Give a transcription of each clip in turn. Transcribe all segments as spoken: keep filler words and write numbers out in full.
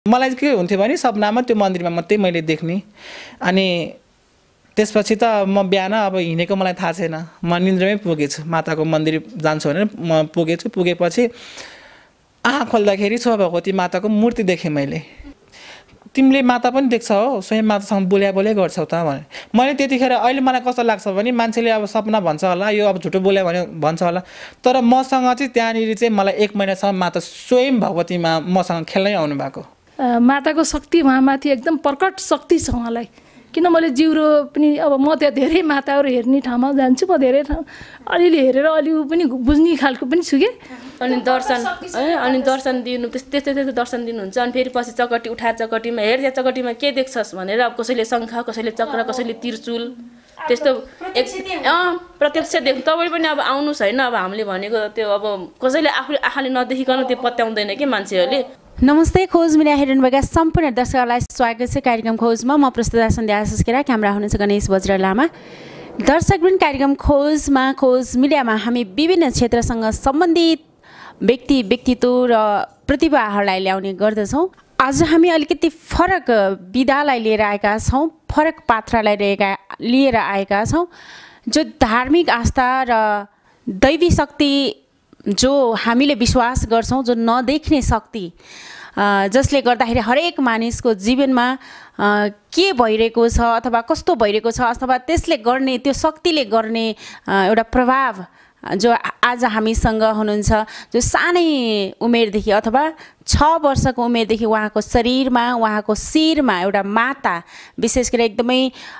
मलाई के हुन्थ्यो भने सपनामा त्यो मन्दिरमा मात्रै मैले देख्ने अनि त्यसपछि त म बिहान अब हिँडेको मलाई थाहा छैन म निन्द्रामै पुगेछु माताको मन्दिर जान्छु भनेर म पुगेछु पुगेपछि आँखा खोल्दाखेरि छोरा भगवती माताको मूर्ति देखेँ मैले तिमीले माता पनि देख्छौ हो स्वयं मातासँग बोल्या बोल्या गर्छौ त भने मैले त्यतिखेर अहिले मलाई कस्तो लाग्छ भने मान्छेले अब सपना भन्छ होला यो अब झुटो बोल्या भने भन्छ होला तर मसँग चाहिँ त्यहाँनिर चाहिँ मलाई एक महिनासम्म माता स्वयं भगवतीमा मसँग खेल्नै आउनु भएको माताको शक्ति उहाँमाथि एकदम प्रकट शक्ति छ उहाँलाई किन मैले जिउरो पनि अब म त्यहाँ धेरै माताहरू हेर्ने ठाउँमा जान्छु म धेरै ठाउँ अलिअलि हेरेर अलि पनि बुझ्ने खालको पनि छु कि अनि दर्शन है अनि दर्शन दिनु त्यस्तै त्यस्तै दर्शन दिनुहुन्छ अनि फेरि पछि चकटी उठा चकटीमा हेर त्यहाँ चकटीमा के देख्छस् भनेर अब कसैले शङ्ख कसैले चक्र कसैले त्रिशूल त्यस्तो एक अँ प्रत्यक्ष देख्नु तपाईँ पनि अब आउनुहोस् होइन अब हामीले भनेको त्यो अब कसैले आफूले आँखाले नदेखिकन त्यो पत्याउँदैन कि मान्छेहरूले नमस्ते खोज मिडिया हेर्नुभएका सम्पूर्ण दर्शकहरूलाई स्वागत छ कार्यक्रम खोजमा म प्रस्तुता सन्ध्या सुस्केरा क्यामेरा हुनुहुन्छ गणेश बज्र लामा दर्शकवृन्द कार्यक्रम खोजमा खोज मिडियामा हामी विभिन्न क्षेत्रसँग सम्बन्धित व्यक्ति व्यक्तित्व र प्रतिभाहरूलाई ल्याउने गर्दछौँ आज हामी अलिकति फरक विधालाई लिएर आएका छौँ फरक पात्रलाई लिएका लिएर आएका छौँ जो धार्मिक आस्था र दैवी शक्ति जो हामीले विश्वास गर्छौँ जो नदेख्ने शक्ति जसले गर्दाखेरि हरेक मानिसको जीवनमा के भइरहेको छ अथवा कस्तो भइरहेको छ अथवा त्यसले गर्ने त्यो शक्तिले गर्ने एउटा प्रभाव जो आज हामीसँग हुनुहुन्छ जो सानै उमेरदेखि अथवा छ वर्षको उमेरदेखि उहाँको शरीरमा उहाँको शिरमा एउटा माता विशेष गरी एकदमै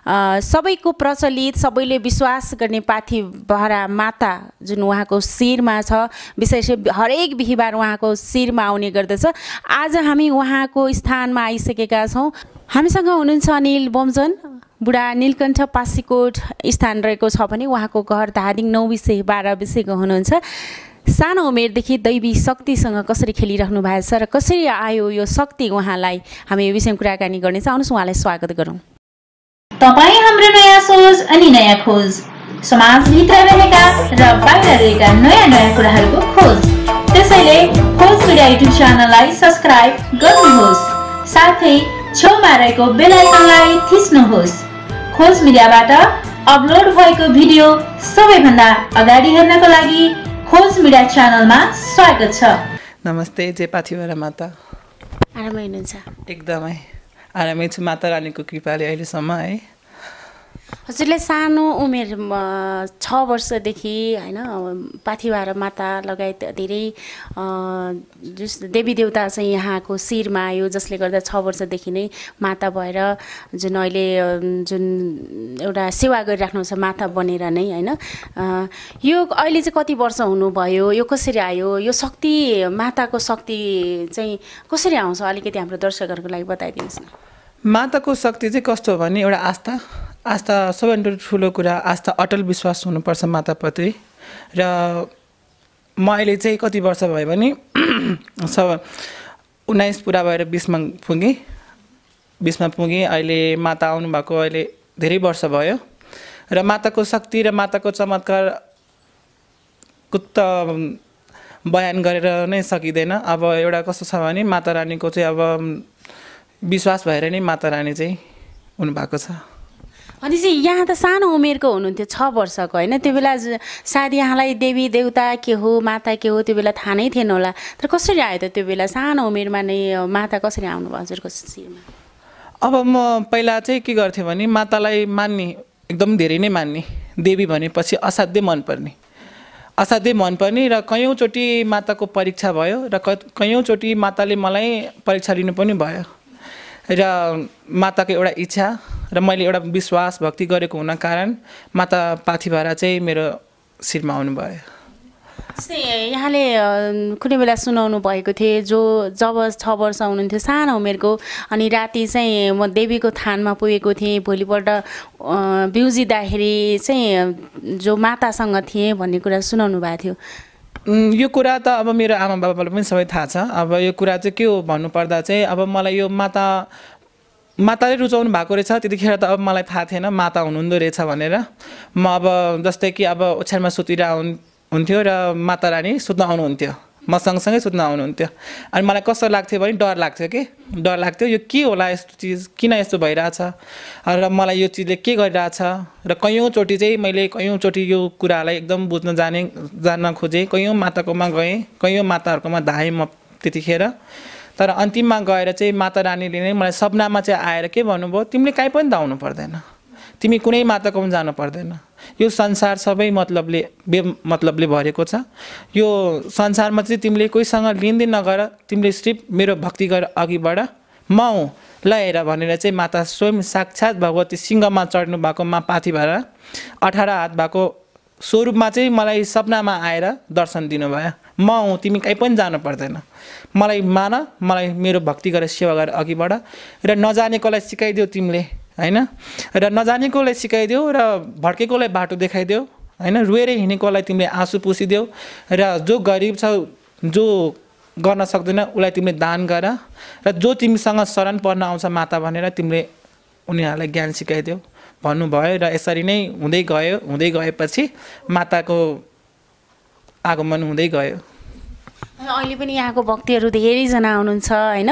सबैको प्रचलित सबैले विश्वास गर्ने पाथिभरा माता जुन उहाँको शिरमा छ विशेष हरेक बिहिबार उहाँको शिरमा आउने गर्दछ आज हामी उहाँको स्थानमा आइसकेका छौँ हामीसँग हुनुहुन्छ अनिल बोमजन बुढा नीलकण्ठ पासीकोट स्थान रहेको छ भने उहाँको घर धादिङ नौ विषय बाह्र विषयको हुनुहुन्छ सानो उमेरदेखि दैवी शक्तिसँग कसरी खेलिराख्नु भएको छ र कसरी आयो यो शक्ति उहाँलाई हामी यो विषयमा कुराकानी गर्नेछौँ आउनुहोस् उहाँलाई स्वागत गरौँ तपाईँ हाम्रो नयाँ सोच अनि नयाँ खोज समाजभित्र रहेका र बाहिर रहेका नयाँ नयाँ कुराहरूको खोज त्यसैले खोज मिडिया युट्युब च्यानललाई सब्स्क्राइब गर्नुहोस् साथै छेउमा रहेको बेल आइकनलाई थिच्नुहोस् खोज मिडियाबाट अपलोड भएको भिडियो सबैभन्दा अगाडि हेर्नको लागि खोज मिडिया च्यानलमा स्वागत छ नमस्ते जय पाथिभरा माता आरामै हुनुहुन्छ एकदमै आरामै छु माता रानीको कृपाले अहिलेसम्म है हजुरले सानो उमेर छ वर्षदेखि होइन पाथिभरा माता लगायत धेरै जस देवी देवता चाहिँ यहाँको शिरमा आयो जसले गर्दा छ वर्षदेखि नै माता भएर जुन अहिले जुन एउटा सेवा गरिराख्नु छ माता बनेर नै होइन यो अहिले चाहिँ कति वर्ष हुनुभयो यो कसरी आयो यो शक्ति माताको शक्ति चाहिँ कसरी आउँछ अलिकति हाम्रो दर्शकहरूको लागि बताइदिनुहोस् न माताको शक्ति चाहिँ कस्तो हो भने एउटा आस्था आस्था सबैभन्दा ठुलो कुरा आस्था अटल विश्वास हुनुपर्छ माताप्रति र म अहिले चाहिँ कति वर्ष भयो भने सब उन्नाइस पुरा भएर बिसमा पुगेँ बिसमा पुगेँ अहिले माता आउनुभएको अहिले धेरै वर्ष भयो र माताको शक्ति र माताको चमत्कार त बयान गरेर नै सकिँदैन अब एउटा कस्तो छ भने माता रानीको चाहिँ अब विश्वास भएर नै माता रानी चाहिँ हुनुभएको छ अनि चाहिँ यहाँ त सानो उमेरको हुनुहुन्थ्यो छ वर्षको होइन त्यो बेला सायद यहाँलाई देवी देवता के हो माता के हो त्यो बेला थाहा नै थिएन होला तर कसरी आयो त त्यो बेला सानो उमेरमा नै माता कसरी आउनुभयो हजुरको शिरमा अब म पहिला चाहिँ के गर्थेँ भने मातालाई मान्ने एकदम धेरै नै मान्ने देवी भनेपछि असाध्यै मनपर्ने असाध्यै मनपर्ने र कयौँचोटि माताको परीक्षा भयो र कयौँचोटि माताले मलाई परीक्षा लिनु पनि भयो र माताको एउटा इच्छा र मैले एउटा विश्वास भक्ति गरेको हुन कारण माता पाथिभरा चाहिँ मेरो शिरमा आउनुभयो जस्तै यहाँले कुनै बेला सुनाउनु भएको थियो जो जब छ वर्ष हुनुहुन्थ्यो सानो उमेरको अनि राति चाहिँ म देवीको थानमा पुगेको थिएँ भोलिपल्ट बिउजिँदाखेरि चाहिँ जो मातासँग थिएँ भन्ने कुरा सुनाउनु भएको थियो यो कुरा त अब मेरो आमा बाबालाई पनि सबै थाहा छ अब यो कुरा चाहिँ के हो भन्नुपर्दा चाहिँ अब मलाई यो माता माताले रुचाउनु भएको रहेछ त्यतिखेर त अब मलाई थाहा थिएन माता हुनुहुँदो रहेछ भनेर म अब जस्तै कि अब ओछ्यानमा सुतिर हुन्थ्यो र माता रानी सुत्न आउनुहुन्थ्यो म सँगसँगै सुत्न आउनुहुन्थ्यो अनि मलाई कस्तो लाग्थ्यो भने डर लाग्थ्यो कि डर लाग्थ्यो यो के होला यस्तो चिज किन यस्तो भइरहेछ र मलाई यो चिजले के गरिरहेछ र कैयौँचोटि चाहिँ मैले कैयौँचोटि यो कुरालाई एकदम बुझ्न जाने जान्न खोजेँ कैयौँ माताकोमा गएँ कैयौँ माताहरूकोमा धाएँ म त्यतिखेर तर अन्तिममा गएर चाहिँ माता रानीले नै मलाई सपनामा चाहिँ आएर के भन्नुभयो तिमीले कहीँ पनि धाउनु पर्दैन तिमी कुनै माताकोमा जानु पर्दैन यो संसार सबै मतलबले बे मतलबले भरेको छ यो संसारमा चाहिँ तिमीले कोहीसँग लिनदेन नगर तिमीले सिर्फ मेरो भक्ति गर अघि बढ म हुँ ल हेर भनेर चाहिँ माता स्वयं साक्षात् भगवती सिंहमा चढ्नु भएको मा पाथी भएर अठार हात भएको स्वरूपमा चाहिँ मलाई सपनामा आएर दर्शन दिनुभयो म हुँ तिमी कहीँ पनि जानु पर्दैन मलाई मान मलाई मेरो भक्ति गरेर सेवा गरेर अघि बढ र नजानेकोलाई सिकाइदेऊ तिमीले हैन र नजानेकोलाई सिकाइदेऊ र भड्केकोलाई बाटो देखाइदेऊ हैन रुएर हिँडेकोलाई तिमीले आँसु पुसिदेऊ र जो गरिब छ जो गर्न सक्दैन उसलाई तिमीले दान गर र जो तिमीसँग शरण पर्न आउँछ माता भनेर तिमीले उनीहरूलाई ज्ञान सिकाइदेऊ भन्नुभयो र यसरी नै हुँदै गयो हुँदै गएपछि माताको आगमन हुँदै गयो अहिले पनि यहाँको भक्तहरू धेरैजना आउनुहुन्छ होइन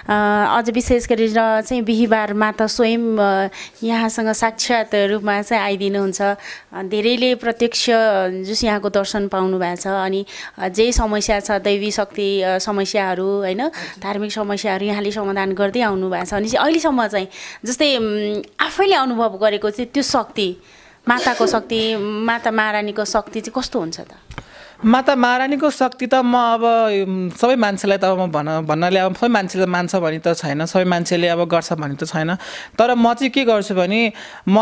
अझ विशेष गरेर चाहिँ बिहिबार माता स्वयं यहाँसँग साक्षात् रूपमा चाहिँ आइदिनुहुन्छ धेरैले प्रत्यक्ष जस यहाँको दर्शन पाउनु भएको छ अनि जे समस्या छ दैवी शक्ति समस्याहरू होइन धार्मिक समस्याहरू यहाँले समाधान गर्दै आउनु भएको छ अनि अहिलेसम्म चाहिँ जस्तै आफैले अनुभव गरेको चाहिँ त्यो शक्ति माताको शक्ति माता महारानीको शक्ति चाहिँ कस्तो हुन्छ त माता महारानीको शक्ति त म अब सबै मान्छेलाई त अब म भन्न भन्नाले अब सबै मान्छेले मान्छ भने त छैन सबै मान्छेले अब गर्छ भने त छैन तर म चाहिँ के गर्छु भने म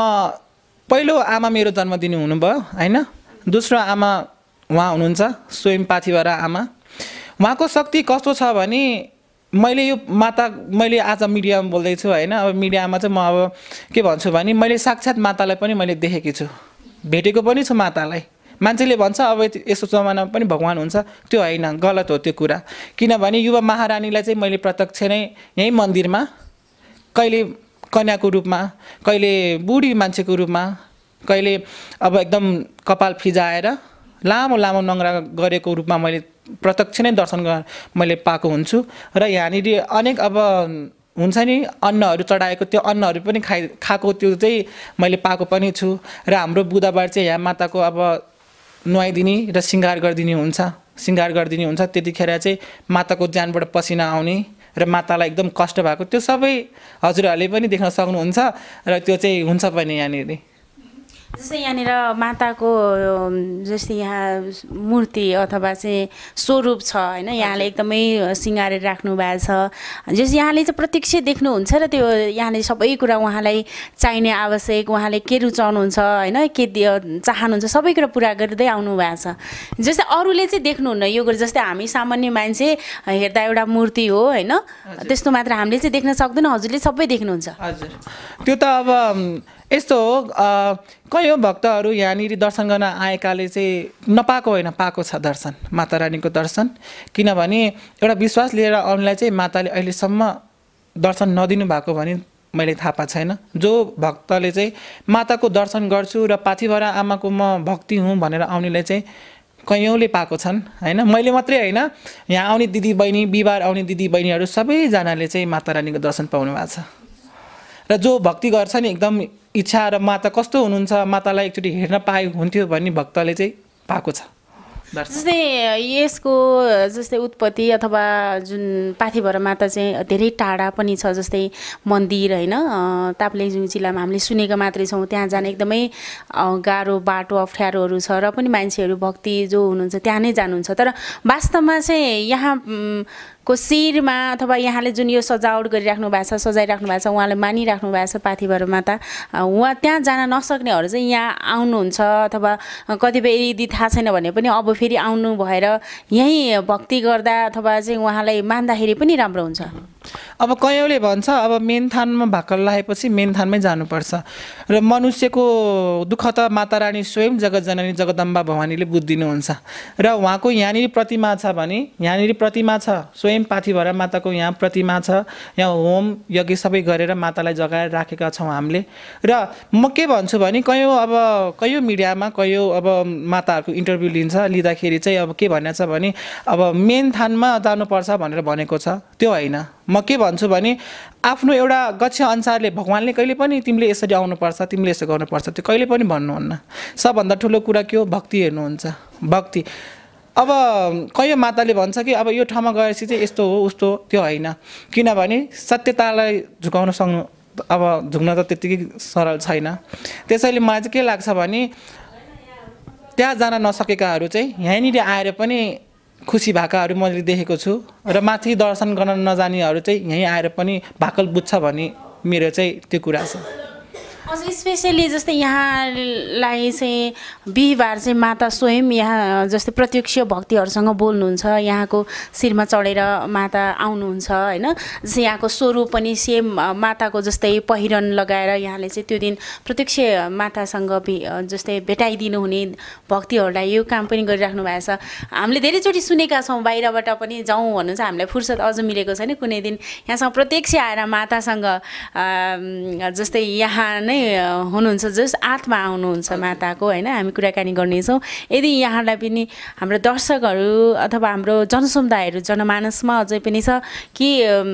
पहिलो आमा मेरो जन्म दिनु हुनुभयो होइन दोस्रो आमा उहाँ हुनुहुन्छ स्वयं पाथिभरा आमा उहाँको शक्ति कस्तो छ भने मैले यो माता मैले आज मिडियामा बोल्दैछु होइन अब मिडियामा चाहिँ म अब के भन्छु भने मैले साक्षात् मातालाई पनि मैले देखेकी छु भेटेको पनि छु मातालाई मान्छेले भन्छ अब यस्तो जमानामा पनि भगवान हुन्छ त्यो होइन गलत हो त्यो कुरा किनभने युवा महारानीलाई चाहिँ मैले प्रत्यक्ष नै यही मन्दिरमा कहिले कन्याको रूपमा कहिले बुढी मान्छेको रूपमा कहिले अब एकदम कपाल फिजाएर लामो लामो नङ्ग्रा गरेको रूपमा मैले प्रत्यक्ष नै दर्शन मैले पाएको हुन्छु र यहाँनिर अनेक अब हुन्छ नि अन्नहरू चढाएको त्यो अन्नहरू पनि खाइ खाएको त्यो चाहिँ मैले पाएको पनि छु र हाम्रो बुधबार चाहिँ यहाँ माताको अब नुहाइदिने र सिँगार गरिदिने हुन्छ सिँगार गरिदिने हुन्छ त्यतिखेर चाहिँ माताको ज्यानबाट पसिना आउने र मातालाई एकदम कष्ट भएको त्यो सबै हजुरहरूले पनि देख्न सक्नुहुन्छ र त्यो चाहिँ हुन्छ पनि यहाँनिर जस्तै यहाँनिर माताको जस्तै यहाँ मूर्ति अथवा चाहिँ स्वरूप छ होइन यहाँले एकदमै सिँगारेर राख्नु भएको छ जस यहाँले चाहिँ प्रत्यक्ष देख्नुहुन्छ र त्यो यहाँले सबै कुरा उहाँलाई चाहिने आवश्यक उहाँले के रुचाउनुहुन्छ होइन के चाहनुहुन्छ सबै कुरा पुरा गर्दै आउनु भएको छ जस्तै अरूले चाहिँ देख्नुहुन्न यो कुरा जस्तै हामी सामान्य मान्छे हेर्दा एउटा मूर्ति हो होइन त्यस्तो मात्र हामीले चाहिँ देख्न सक्दैन हजुरले सबै देख्नुहुन्छ हजुर त्यो त अब यस्तो हो कयौँ भक्तहरू यहाँनिर दर्शन गर्न आएकाले चाहिँ नपाएको होइन पाएको छ दर्शन माता रानीको दर्शन किनभने एउटा विश्वास लिएर आउनेलाई चाहिँ माताले अहिलेसम्म दर्शन नदिनु भएको भने मैले थाहा पाएको छैन जो भक्तले चाहिँ माताको दर्शन गर्छु र पाथिभरा आमाको म भक्ति हुँ भनेर आउनेलाई चाहिँ कैयौँले पाएको छन् होइन मैले मात्रै होइन यहाँ आउने दिदी बहिनी बिहिबार आउने दिदी बहिनीहरू सबैजनाले चाहिँ माता रानीको दर्शन पाउनु भएको छ र जो भक्ति गर्छ नि एकदम इच्छा र माता कस्तो हुनुहुन्छ मातालाई एकचोटि हेर्न पाए हुन्थ्यो भन्ने भक्तले चाहिँ पाएको छ जस्तै यसको जस्तै उत्पत्ति अथवा जुन पाथिभरा माता चाहिँ धेरै टाढा पनि छ जस्तै मन्दिर होइन ताप्लेजुङ जिल्लामा हामीले सुनेको मात्रै छौँ त्यहाँ जान एकदमै गाह्रो बाटो अप्ठ्यारोहरू छ र पनि मान्छेहरू भक्ति जो हुनुहुन्छ त्यहाँ नै जानुहुन्छ तर वास्तवमा चाहिँ यहाँ को शिरमा अथवा यहाँले जुन यो सजावट गरिराख्नु भएको छ सजाइराख्नु भएको छ उहाँले मानिराख्नु भएको छ पाथिभरा माता उहाँ त्यहाँ जान नसक्नेहरू चाहिँ यहाँ आउनुहुन्छ अथवा कतिपय यदि थाहा छैन भने पनि अब फेरि आउनु भएर यहीँ भक्ति गर्दा अथवा चाहिँ उहाँलाई मान्दाखेरि पनि राम्रो हुन्छ अब कयौँले भन्छ अब मेन थानमा भाकल लगाएपछि मेन थानमै जानुपर्छ र मनुष्यको दुःख त माता रानी स्वयं जगत जननी जगदम्बा भवानीले बुझिदिनुहुन्छ र उहाँको यहाँनिर प्रतिमा छ भने यहाँनिर प्रतिमा छ स्वयं पाथिभरा माताको यहाँ प्रतिमा छ यहाँ होम यज्ञ सबै गरेर मातालाई जगाएर राखेका छौँ हामीले र म के भन्छु भने कयौँ अब कयौँ मिडियामा कयौँ अब माताहरूको इन्टरभ्यू लिन्छ लिँदाखेरि चाहिँ अब के भनेको छ भने अब मेन थानमा जानुपर्छ भनेर भनेको छ त्यो होइन म के भन्छु भने आफ्नो एउटा गच्छ अनुसारले भगवान्ले कहिले पनि तिमीले यसरी आउनुपर्छ तिमीले यसो गर्नुपर्छ त्यो कहिले पनि भन्नुहुन्न सबभन्दा ठुलो कुरा के हो भक्ति हेर्नुहुन्छ भक्ति अब कयौँ माताले भन्छ कि अब यो ठाउँमा गएपछि चाहिँ यस्तो हो उस्तो त्यो होइन किनभने सत्यतालाई झुकाउन सक्नु अब झुक्न त त्यत्तिकै सरल छैन त्यसैले मलाई चाहिँ के लाग्छ भने त्यहाँ जान नसकेकाहरू चाहिँ यहाँनिर आएर पनि खुसी भएकाहरू मैले देखेको छु र माथि दर्शन गर्न नजानेहरू चाहिँ यहीँ आएर पनि भाकल बुझ्छ भन्ने मेरो चाहिँ त्यो कुरा छ अझ स्पेसली जस्तै यहाँलाई चाहिँ बिहिबार चाहिँ माता स्वयं यहाँ जस्तै प्रत्यक्ष भक्तिहरूसँग बोल्नुहुन्छ यहाँको शिरमा चढेर माता आउनुहुन्छ होइन जस्तै यहाँको स्वरूप पनि सेम माताको जस्तै पहिरन लगाएर यहाँले चाहिँ त्यो दिन प्रत्यक्ष मातासँग जस्तै भेटाइदिनु हुने भक्तिहरूलाई यो काम पनि गरिराख्नु भएको छ हामीले धेरैचोटि सुनेका छौँ बाहिरबाट पनि जाउँ भन्नुहुन्छ हामीलाई फुर्सद अझ मिलेको छैन कुनै दिन यहाँसँग प्रत्यक्ष आएर मातासँग जस्तै यहाँ नै हुनुहुन्छ जस आत्मा आउनुहुन्छ माताको होइन हामी कुराकानी गर्नेछौँ यदि यहाँलाई पनि हाम्रो दर्शकहरू अथवा हाम्रो जनसमुदायहरू जनमानसमा अझै पनि छ कि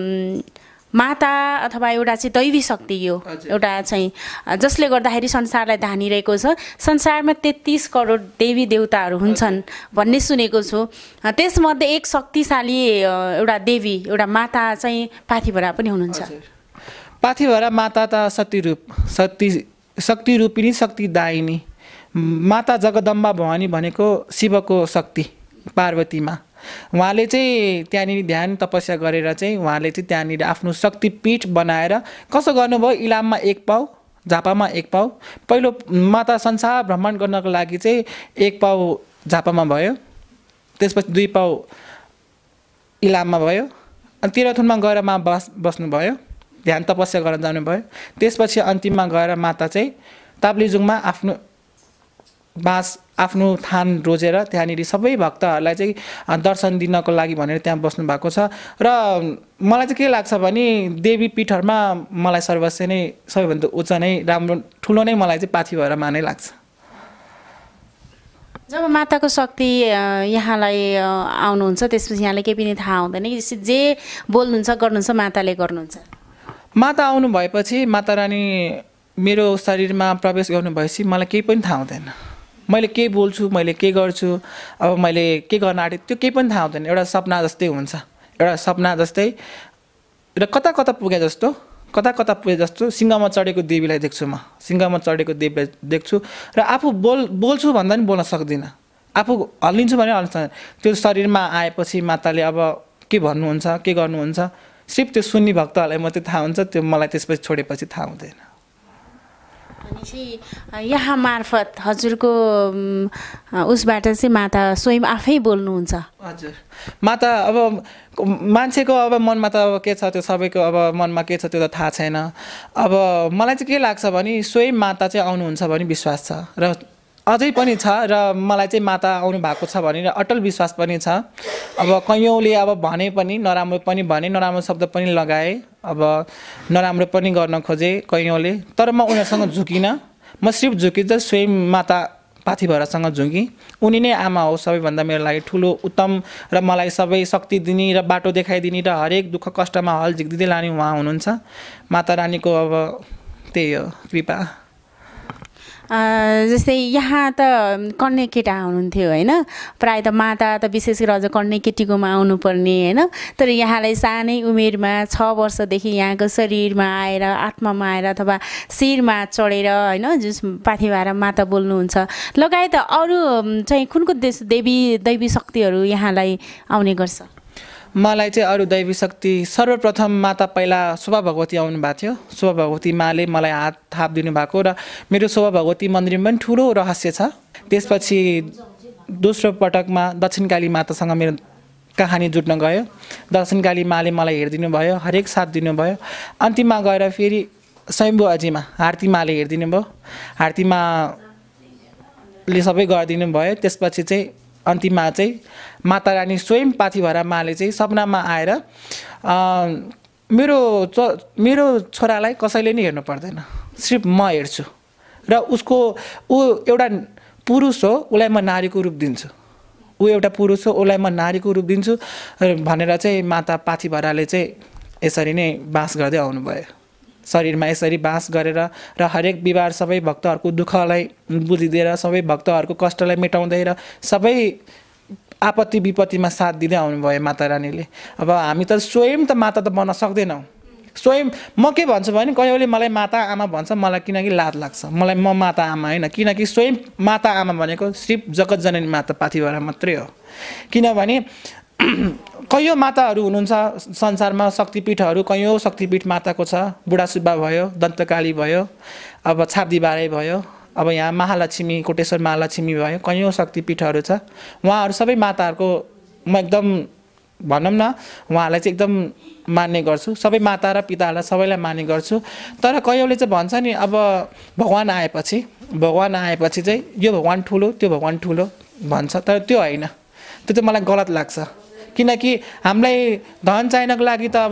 माता अथवा एउटा चाहिँ दैवी शक्ति यो एउटा चाहिँ जसले गर्दाखेरि संसारलाई धानिरहेको छ संसारमा तेत्तिस करोड देवी देवताहरू हुन्छन् भन्ने सुनेको छु त्यसमध्ये एक शक्तिशाली एउटा देवी एउटा माता चाहिँ पाथिभरा पनि हुनुहुन्छ पाथिभरा माता त शक्तिरूप शक्ति शक्तिरूपिणी शक्तिदायिनी माता जगदम्बा भवानी भनेको शिवको शक्ति पार्वतीमा उहाँले चाहिँ त्यहाँनिर ध्यान तपस्या गरेर चाहिँ उहाँले चाहिँ त्यहाँनिर आफ्नो शक्तिपीठ बनाएर कसो गर्नुभयो इलाममा एक पाउ झापामा एक पाउ पहिलो माता संसार भ्रमण गर्नको लागि चाहिँ एक पाउ झापामा भयो त्यसपछि दुई पाउ इलाममा भयो अनि तेह्रथुममा गएर मा बस बस्नुभयो ध्यान तपस्या गर्न जानुभयो त्यसपछि अन्तिममा गएर माता चाहिँ ताप्लेजुङमा आफ्नो बास आफ्नो थान रोजेर त्यहाँनिर सबै भक्तहरूलाई चाहिँ दर्शन दिनको लागि भनेर त्यहाँ बस्नु भएको छ र मलाई चाहिँ के लाग्छ भने देवी पीठहरूमा मलाई सर्वस्व नै सबैभन्दा उच्च नै राम्रो ठुलो नै मलाई चाहिँ पाथिभरामा नै लाग्छ जब माताको शक्ति यहाँलाई आउनुहुन्छ त्यसपछि यहाँलाई केही पनि थाहा हुँदैन जे बोल्नुहुन्छ गर्नुहुन्छ माताले गर्नुहुन्छ माता आउनु भएपछि माता रानी मेरो शरीरमा प्रवेश गर्नु भएपछि मलाई केही पनि थाहा हुँदैन मैले के बोल्छु मैले के गर्छु अब मैले के गर्न आँटेँ त्यो केही पनि थाहा हुँदैन एउटा सपना जस्तै हुन्छ एउटा सपना जस्तै र कता कता पुगे जस्तो कता कता पुगे जस्तो सिंहमा चढेको देवीलाई देख्छु म सिंहमा चढेको देवीलाई देख्छु र आफू बोल बोल्छु भन्दा पनि बोल्न सक्दिनँ आफू हल्लिन्छु भने हल्लिन्छ त्यो शरीरमा आएपछि माताले अब के भन्नुहुन्छ के गर्नुहुन्छ सिर्फ त्यो सुन्ने भक्तहरूलाई मात्रै थाहा हुन्छ त्यो मलाई त्यसपछि छोडेपछि थाहा हुँदैन भनेपछि यहाँ मार्फत हजुरको उसबाट चाहिँ माता स्वयं आफै बोल्नुहुन्छ हजुर माता अब मान्छेको अब मनमा त अब के छ त्यो सबैको अब मनमा के छ त्यो त थाहा छैन अब मलाई चाहिँ के लाग्छ भने स्वयं माता चाहिँ आउनुहुन्छ भने विश्वास छ र अझै पनि छ र मलाई चाहिँ माता आउनु भएको छ भनेर अटल विश्वास पनि छ अब कैयौँले अब भने पनि नराम्रो पनि भने नराम्रो शब्द पनि लगाए अब नराम्रो पनि गर्न खोजे कैयौँले तर म उनीहरूसँग झुकिनँ म सिर्फ झुकी चाहिँ स्वयं माता पाथिभरासँग झुकी उनी नै आमा हो सबैभन्दा मेरो लागि ठुलो उत्तम र मलाई सबै शक्ति दिने र बाटो देखाइदिने र हरेक दुःख कष्टमा हल झिक्दिँदै लाने उहाँ हुनुहुन्छ माता रानीको अब त्यही हो कृपा जस्तै यहाँ त कन्या केटा हुनुहुन्थ्यो होइन प्रायः त माता त विशेष गरी अझ कन्या केटीकोमा आउनुपर्ने होइन तर यहाँलाई सानै उमेरमा छ वर्षदेखि यहाँको शरीरमा आएर आत्मामा आएर अथवा शिरमा चढेर होइन जुन पाथिभरा माता बोल्नुहुन्छ लगायत अरू चाहिँ कुन कुन देश देवी दैवी शक्तिहरू यहाँलाई आउने गर्छ मलाई चाहिँ अरू दैवी शक्ति सर्वप्रथम माता पहिला शोभा भगवती आउनु भएको थियो शोभा भगवती माले मलाई हात थाप दिनुभएको र मेरो शोभा भगवती मन्दिरमा पनि ठुलो रहस्य छ त्यसपछि दोस्रो पटकमा दक्षिणकाली मातासँग मेरो कहानी जुट्न गयो। दर्शनकाली माले मलाई हेरिदिनु भयो, हरेक साथ दिनुभयो। अन्तिममा गएर फेरि स्वयम्भू अजीमा आरती माले हेरिदिनु भयो, आरती माले सबै गरिदिनु भयो। त्यसपछि चाहिँ अन्तिममा चाहिँ माता रानी स्वयं पाथिभरा माले चाहिँ सपनामा आएर मेरो मेरो छोरालाई कसैले नि हेर्नु पर्दैन, सिर्फ म हेर्छु र उसको ऊ एउटा पुरुष हो, उसलाई म नारीको रूप दिन्छु, ऊ एउटा पुरुष हो, उसलाई म नारीको रूप दिन्छु भनेर चाहिँ माता पाथिभराले चाहिँ यसरी नै बास गर्दै आउनुभयो। शरीरमा यसरी बास गरेर र हरेक बिमार सबै भक्तहरूको दुःखलाई बुझिदिएर सबै भक्तहरूको कष्टलाई मेटाउँदै र सबै आपत्ति विपत्तिमा साथ दिँदै आउनुभयो माता रानीले। अब हामी त स्वयं त माता त बन्न सक्दैनौँ। स्वयं म के भन्छु भने कहिले मलाई माता आमा भन्छ, मलाई किनकि लाज लाग्छ, मलाई म माता आमा होइन, किनकि स्वयं माता आमा भनेको सिर्फ जगत जननी माता पाथिभरा मात्रै हो। किनभने कैयौँ माताहरू हुनुहुन्छ संसारमा, शक्तिपीठहरू कैयौँ शक्तिपीठ माताको छ। बुढासुब्बा भयो, दन्तकाली भयो, अब छाप्दीबारै भयो, अब यहाँ महालक्ष्मी कोटेश्वर महालक्ष्मी भयो, कैयौँ शक्तिपीठहरू छ। उहाँहरू सबै माताहरूको म एकदम भनौँ न उहाँलाई चाहिँ एकदम मान्ने गर्छु, सबै माता र पिताहरूलाई सबैलाई मान्ने गर्छु। तर कैयौँले चाहिँ भन्छ नि अब भगवान् आएपछि भगवान् आएपछि चाहिँ यो भगवान् ठुलो त्यो भगवान् ठुलो भन्छ, तर त्यो होइन, त्यो चाहिँ मलाई गलत लाग्छ। किनकि हामीलाई धन चाहिनको लागि त अब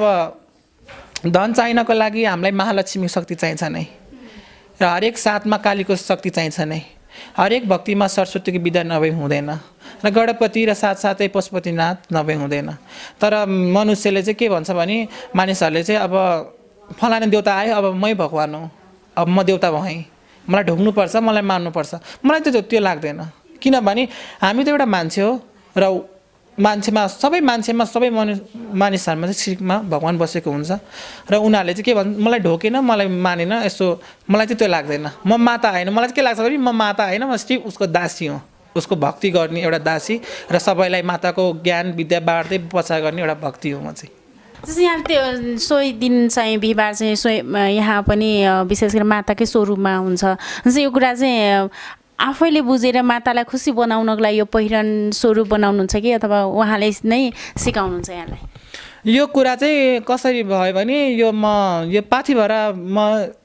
धन चाहिनको लागि हामीलाई महालक्ष्मी शक्ति चाहिन्छ नै, र हरेक साथमा कालीको शक्ति चाहिन्छ नै, हरेक भक्तिमा सरस्वतीको विद्या नभई हुँदैन, र गणपति र साथसाथै पशुपतिनाथ नभई हुँदैन। तर मनुष्यले चाहिँ के भन्छ भने मानिसहरूले चाहिँ अब फलाना देउता आयो, अब मै भगवान् हो, अब म देउता भएँ, मलाई ढोग्नुपर्छ, मलाई मान्नुपर्छ, मलाई त्यो त्यो लाग्दैन। किनभने हामी त एउटा मान्छे हो र मान्छेमा सबै मान्छेमा सबै मनु मानिसहरूमा चाहिँ शिरमा भगवान् बसेको हुन्छ र उनीहरूले चाहिँ के भन्छ मलाई ढोकेन, मलाई मानेन, यसो मलाई चाहिँ त्यो लाग्दैन। म माता होइन, मलाई चाहिँ के लाग्छ भने म माता होइन, म सिर्फ उसको दासी हुँ, उसको भक्ति गर्ने एउटा दासी र सबैलाई माताको ज्ञान विद्या बाँड्दै प्रचार गर्ने एउटा भक्ति हो म चाहिँ। जस्तै यहाँ त्यो सोही दिन चाहिँ बिहिबार चाहिँ सोही यहाँ पनि विशेष गरी माताकै स्वरूपमा हुन्छ। जस्तै यो कुरा चाहिँ आफैले बुझेर मातालाई खुसी बनाउनको लागि यो पहिरन स्वरूप बनाउनुहुन्छ कि अथवा उहाँले नै सिकाउनुहुन्छ यहाँलाई? यो कुरा चाहिँ कसरी भयो भने यो म यो पाथिभरा म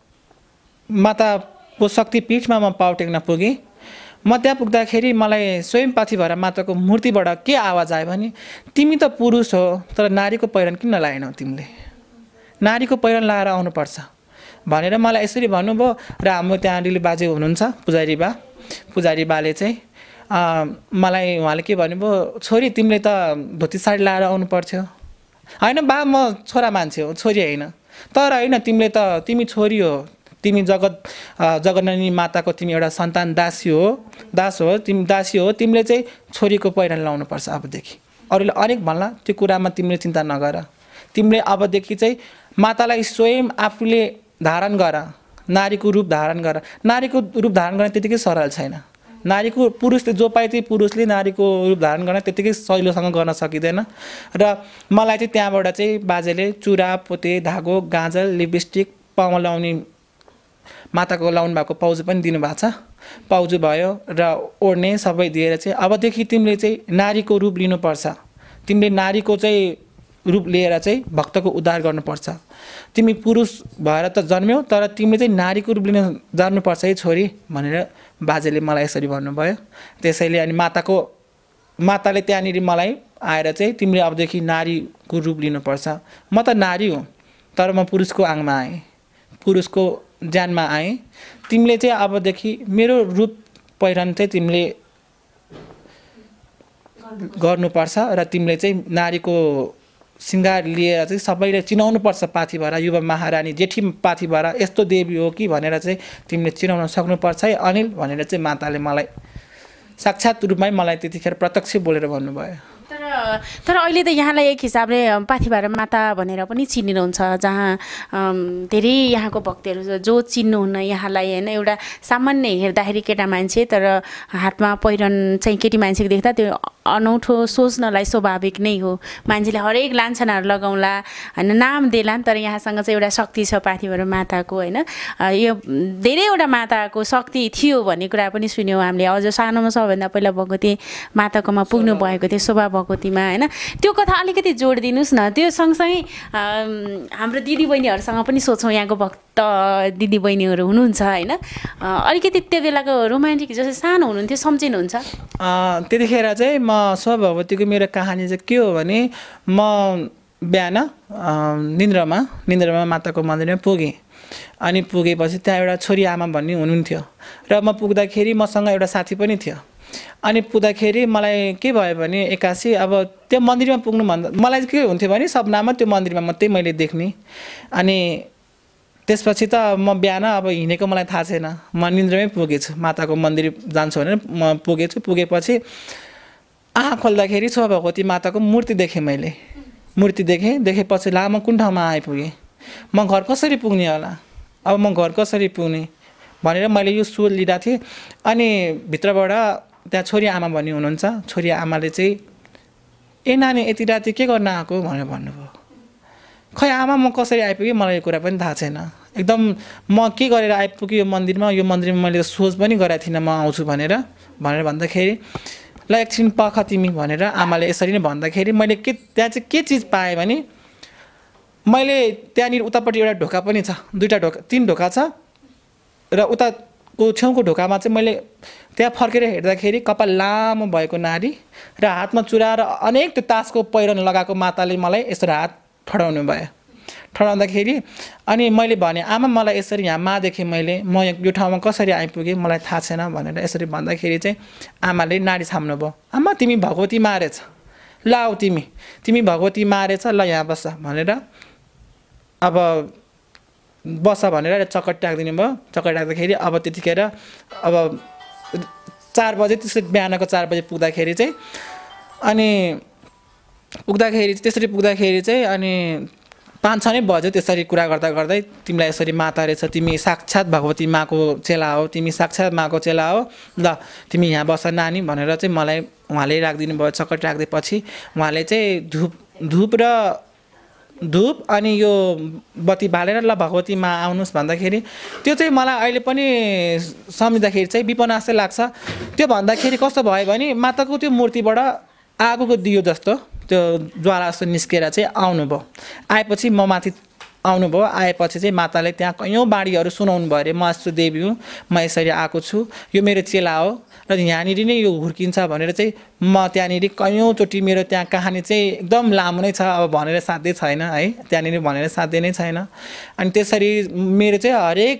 माताको शक्तिपीठमा म पाउ टेक्न पुगेँ। म त्यहाँ पुग्दाखेरि मलाई स्वयं पाथिभरा माताको मूर्तिबाट के आवाज आयो भने तिमी त पुरुष हो तर नारीको पहिरन किन लगाएनौ, तिमीले नारीको पहिरन लगाएर आउनुपर्छ भनेर मलाई यसरी भन्नुभयो। र हाम्रो त्यहाँ दिली बाजे हुनुहुन्छ पुजारी बा, पुजारी बाले चाहिँ मलाई उहाँले के भन्नुभयो, छोरी तिमीले त धोती साडी लगाएर आउनु पर्थ्यो। होइन बा, म छोरा मान्छे हो, छोरी होइन, तर होइन तिमीले त तिमी छोरी हो, तिमी जगत जगन्नानी माताको तिमी एउटा सन्तान दासी हो, दास हो, तिमी दासी हो, तिमीले चाहिँ छोरीको पहिरन लाउनुपर्छ अबदेखि। अरूले अनेक भन्ला त्यो कुरामा तिमीले चिन्ता नगर, तिमीले अबदेखि चाहिँ मातालाई स्वयं आफूले धारण गर, नारीको रूप धारण गर। नारीको रूप धारण गर्न त्यतिकै सरल छैन, नारीको पुरुषले जो पाए त्यही पुरुषले नारीको रूप धारण गर्न त्यतिकै सजिलोसँग गर्न सकिँदैन। र मलाई चाहिँ त्यहाँबाट चाहिँ बाजेले चुरा पोते धागो गाजल लिपस्टिक पाउमा लाउने माताको लाउनु भएको पाउजु पनि दिनुभएको छ, पाउजु भयो र ओढ्ने सबै दिएर चाहिँ अबदेखि तिमीले चाहिँ नारीको रूप लिनुपर्छ, तिमीले नारीको चाहिँ रूप लिएर चाहिँ भक्तको उद्धार गर्नुपर्छ, तिमी पुरुष भएर त जन्म्यौ तर तिमीले चाहिँ नारीको रूप लिन जान्नुपर्छ है छोरी भनेर बाजेले मलाई यसरी भन्नुभयो। त्यसैले अनि माताको माताले त्यहाँनिर मलाई आएर चाहिँ तिमीले अबदेखि नारीको रूप लिनुपर्छ, म त नारी हुँ तर म पुरुषको आङमा आएँ, पुरुषको ज्यानमा आएँ, तिमीले चाहिँ अबदेखि मेरो रूप पहिरन चाहिँ तिमीले गर्नुपर्छ र तिमीले चाहिँ नारीको सिँगार लिएर चाहिँ सबैले चिनाउनुपर्छ, पाथिभरा युवा महारानी जेठी पाथिभरा यस्तो देवी हो कि भनेर चाहिँ तिमीले चिनाउन सक्नुपर्छ है अनिल भनेर चाहिँ माताले मलाई साक्षात् रूपमै मलाई त्यतिखेर प्रत्यक्ष बोलेर भन्नुभयो। तर तर अहिले त यहाँलाई एक हिसाबले पाथिभरा माता भनेर पनि चिनिनुहुन्छ, जहाँ धेरै यहाँको भक्तहरू जो चिन्नुहुन्न यहाँलाई होइन, एउटा सामान्य हेर्दाखेरि केटा मान्छे तर हातमा पहिरन चाहिँ केटी मान्छेको देख्दा त्यो अनौठो सोच्नलाई स्वाभाविक नै हो। मान्छेले हरेक लान्छनाहरू लगाउँला होइन, नाम देलान्, तर यहाँसँग चाहिँ एउटा शक्ति छ पाथिभरा माताको होइन। यो धेरैवटा माताको शक्ति थियो भन्ने कुरा पनि सुन्यौँ हामीले। अझ सानोमा सबैभन्दा पहिला भगवती माताकोमा पुग्नु भएको थियो, शोभा भगवतीमा होइन। त्यो कथा अलिकति जोडिदिनुहोस् न। त्यो सँगसँगै हाम्रो दिदीबहिनीहरूसँग पनि सोचौँ, यहाँको भक्त दिदीबहिनीहरू हुनुहुन्छ होइन, अलिकति त्यो बेलाको रोमान्टिक जस्तै सानो हुनुहुन्थ्यो, सम्झिनुहुन्छ? त्यतिखेर चाहिँ म शोभा भगवतीको मेरो कहानी चाहिँ के हो भने, म बिहान निन्द्रमा निन्द्रमा माताको मन्दिरमा पुगेँ। अनि पुगेपछि त्यहाँ एउटा छोरी आमा भन्ने हुनुहुन्थ्यो र म पुग्दाखेरि मसँग एउटा साथी पनि थियो। अनि पुग्दाखेरि मलाई के भयो भने एक्कासी अब त्यो मन्दिरमा पुग्नुभन्दा मलाई के हुन्थ्यो भने सपनामा त्यो मन्दिरमा मात्रै मैले देख्ने। अनि त्यसपछि त म बिहान अब हिँडेको मलाई थाहा छैन, म निन्द्रमै पुगेछु, माताको मन्दिर जान्छु भनेर म पुगेछु। पुगेपछि आँखा खोल्दाखेरि शोभा भगवती माताको मूर्ति देखेँ मैले। मूर्ति देखेँ, देखेपछि ला म कुन ठाउँमा आइपुगेँ, म घर कसरी पुग्ने होला, अब म घर कसरी पुग्ने भनेर मैले यो सोच लिँदा थिएँ। अनि भित्रबाट त्यहाँ छोरी आमा भन्ने हुनुहुन्छ, छोरी आमाले चाहिँ ए नानी यति राति के गर्न आएको भनेर भन्नुभयो। खै आमा म कसरी आइपुगेँ मलाई यो कुरा पनि थाहा छैन, एकदम म के गरेर आइपुगेँ यो मन्दिरमा, यो मन्दिरमा मैले सोच पनि गरेको थिइनँ म आउँछु भनेर भनेर भन्दाखेरि ल एकछिन पख तिमी भनेर आमाले यसरी नै भन्दाखेरि मैले के त्यहाँ चाहिँ के चिज पाएँ भने, मैले त्यहाँनिर उतापट्टि एउटा ढोका पनि छ, दुईवटा ढोका तिन ढोका छ र उताको छेउको ढोकामा चाहिँ मैले त्यहाँ फर्केर हेर्दाखेरि कपाल लामो भएको नारी र हातमा चुरा र अनेक त्यो तासको पहिरन लगाएको माताले मलाई यसरी हात ठडाउनु भयो। ठडाउँदाखेरि अनि मैले भने आमा मलाई यसरी यहाँ मा देखेँ मैले, म यो ठाउँमा कसरी आइपुगेँ मलाई थाहा छैन भनेर यसरी भन्दाखेरि चाहिँ आमाले नाडी छाम्नु भयो। आमा तिमी भगवती मारेछ, ल आऊ तिमी तिमी भगवती मारेछ, ल यहाँ बस्छ भनेर अब बस भनेर चक्कर टाकिदिनु भयो। चक्कर टाक्दाखेरि अब त्यतिखेर अब चार बजे त्यसरी बिहानको चार बजे पुग्दाखेरि चाहिँ अनि पुग्दाखेरि त्यसरी पुग्दाखेरि चाहिँ अनि पाँच छ नै बज्यो। त्यसरी कुरा गर्दा गर्दै तिमीलाई यसरी माता रहेछ, तिमी साक्षात् भगवती माको चेला हो, तिमी साक्षात् माको चेला हो, ल तिमी यहाँ बस नानी भनेर चाहिँ मलाई उहाँले राखिदिनु भयो। चक्कर राखिदिएपछि उहाँले चाहिँ धुप धुप र धुप अनि यो बत्ती बालेर ल भगवती मा आउनुहोस् भन्दाखेरि त्यो चाहिँ मलाई अहिले पनि सम्झिँदाखेरि चाहिँ विपना जस्तै लाग्छ। त्यो भन्दाखेरि कस्तो भयो भने माताको त्यो मूर्तिबाट आगोको दियो जस्तो त्यो ज्वाला जस्तो निस्केर चाहिँ आउनुभयो। आएपछि म माथि आउनुभयो। आएपछि चाहिँ माताले त्यहाँ कैयौँ बाणीहरू सुनाउनु भयो अरे, म यस्तो देवी हुँ, म यसरी आएको छु, यो मेरो चेला हो र यहाँनिर नै यो हुर्किन्छ भनेर चाहिँ म त्यहाँनिर कैयौँचोटि मेरो त्यहाँ कहानी चाहिँ एकदम लामो नै छ, अब भनेर साध्यै छैन है, त्यहाँनिर भनेर साध्य नै छैन। अनि त्यसरी मेरो चाहिँ हरेक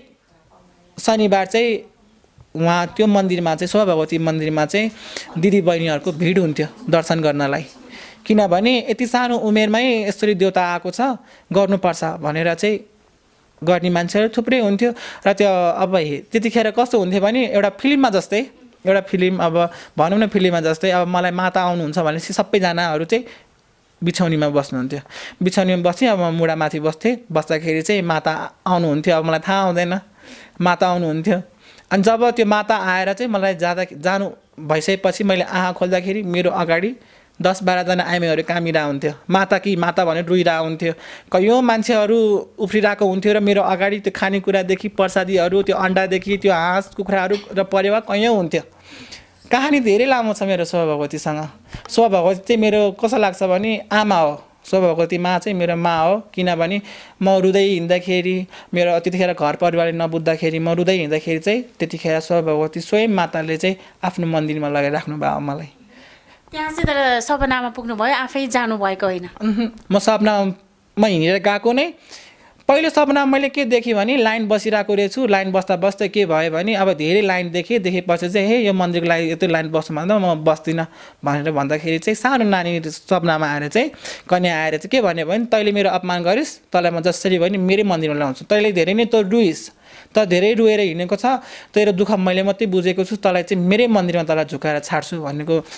शनिबार चाहिँ उहाँ त्यो मन्दिरमा चाहिँ शोभा भगवती मन्दिरमा चाहिँ दिदीबहिनीहरूको भिड हुन्थ्यो दर्शन गर्नलाई। किनभने यति सानो उमेरमै यसरी देउता आएको छ, गर्नुपर्छ भनेर चाहिँ गर्ने मान्छेहरू थुप्रै हुन्थ्यो। र त्यो अब त्यतिखेर कस्तो हुन्थ्यो भने एउटा फिल्ममा जस्तै एउटा फिल्म अब भनौँ न फिल्ममा जस्तै अब मलाई माता आउनुहुन्छ भनेपछि सबैजनाहरू चाहिँ बिछौनीमा बस्नुहुन्थ्यो। बिछौनीमा बस्थेँ, अब म मुढामाथि बस्थेँ। बस्दाखेरि चाहिँ माता आउनुहुन्थ्यो, अब मलाई थाहा हुँदैन माता आउनुहुन्थ्यो। अनि जब त्यो माता आएर चाहिँ मलाई जाँदा जानु भइसकेपछि मैले आँखा खोल्दाखेरि मेरो अगाडि दस बाह्रजना आइमाईहरू कामिरहेको हुन्थ्यो। माता कि माता भनेर रोइरहेको हुन्थ्यो। कैयौँ मान्छेहरू उफ्रिरहेको हुन्थ्यो र मेरो अगाडि त्यो खानेकुरादेखि प्रसादीहरू, त्यो अन्डादेखि त्यो हाँस कुखुराहरू र परेवा कैयौँ हुन्थ्यो। कहानी धेरै लामो छ मेरो शोभा भगवतीसँग। शोभा भगवती चाहिँ मेरो कस्तो लाग्छ भने आमा हो। शोभा भगवती मा चाहिँ मेरो मा हो। किनभने म रुँदै हिँड्दाखेरि, मेरो त्यतिखेर घर परिवारले नबुझ्दाखेरि म रुँदै हिँड्दाखेरि चाहिँ त्यतिखेर शोभा भगवती स्वयं माताले चाहिँ आफ्नो मन्दिरमा लगेर राख्नुभयो मलाई। त्यहाँ चाहिँ तर सपनामा पुग्नुभयो, आफै जानुभएको होइन? म सपनामा हिँडेर गएको नै। पहिलो सपना मैले के देखेँ भने लाइन बसिरहेको रहेछु। लाइन बस्दा बस्दै के भयो भने अब धेरै लाइन देखेँ। देखेपछि चाहिँ हे यो मन्दिरको लागि यत्रो लाइन बस्नु भन्दा म बस्दिनँ भनेर भन्दाखेरि चाहिँ सानो नानी सपनामा आएर चाहिँ कन्या आएर चाहिँ के भन्यो भने तैँले मेरो अपमान गरिस्, तँलाई म जसरी भयो नि मेरै मन्दिरमा ल्याउँछु, तैँले धेरै नै तँ रुइस्, त धेरै रुएर हिँडेको छ, तेरो दुःख मैले मात्रै बुझेको छु, तँलाई चाहिँ मेरै मन्दिरमा तँलाई झुकाएर छाड्छु भनेको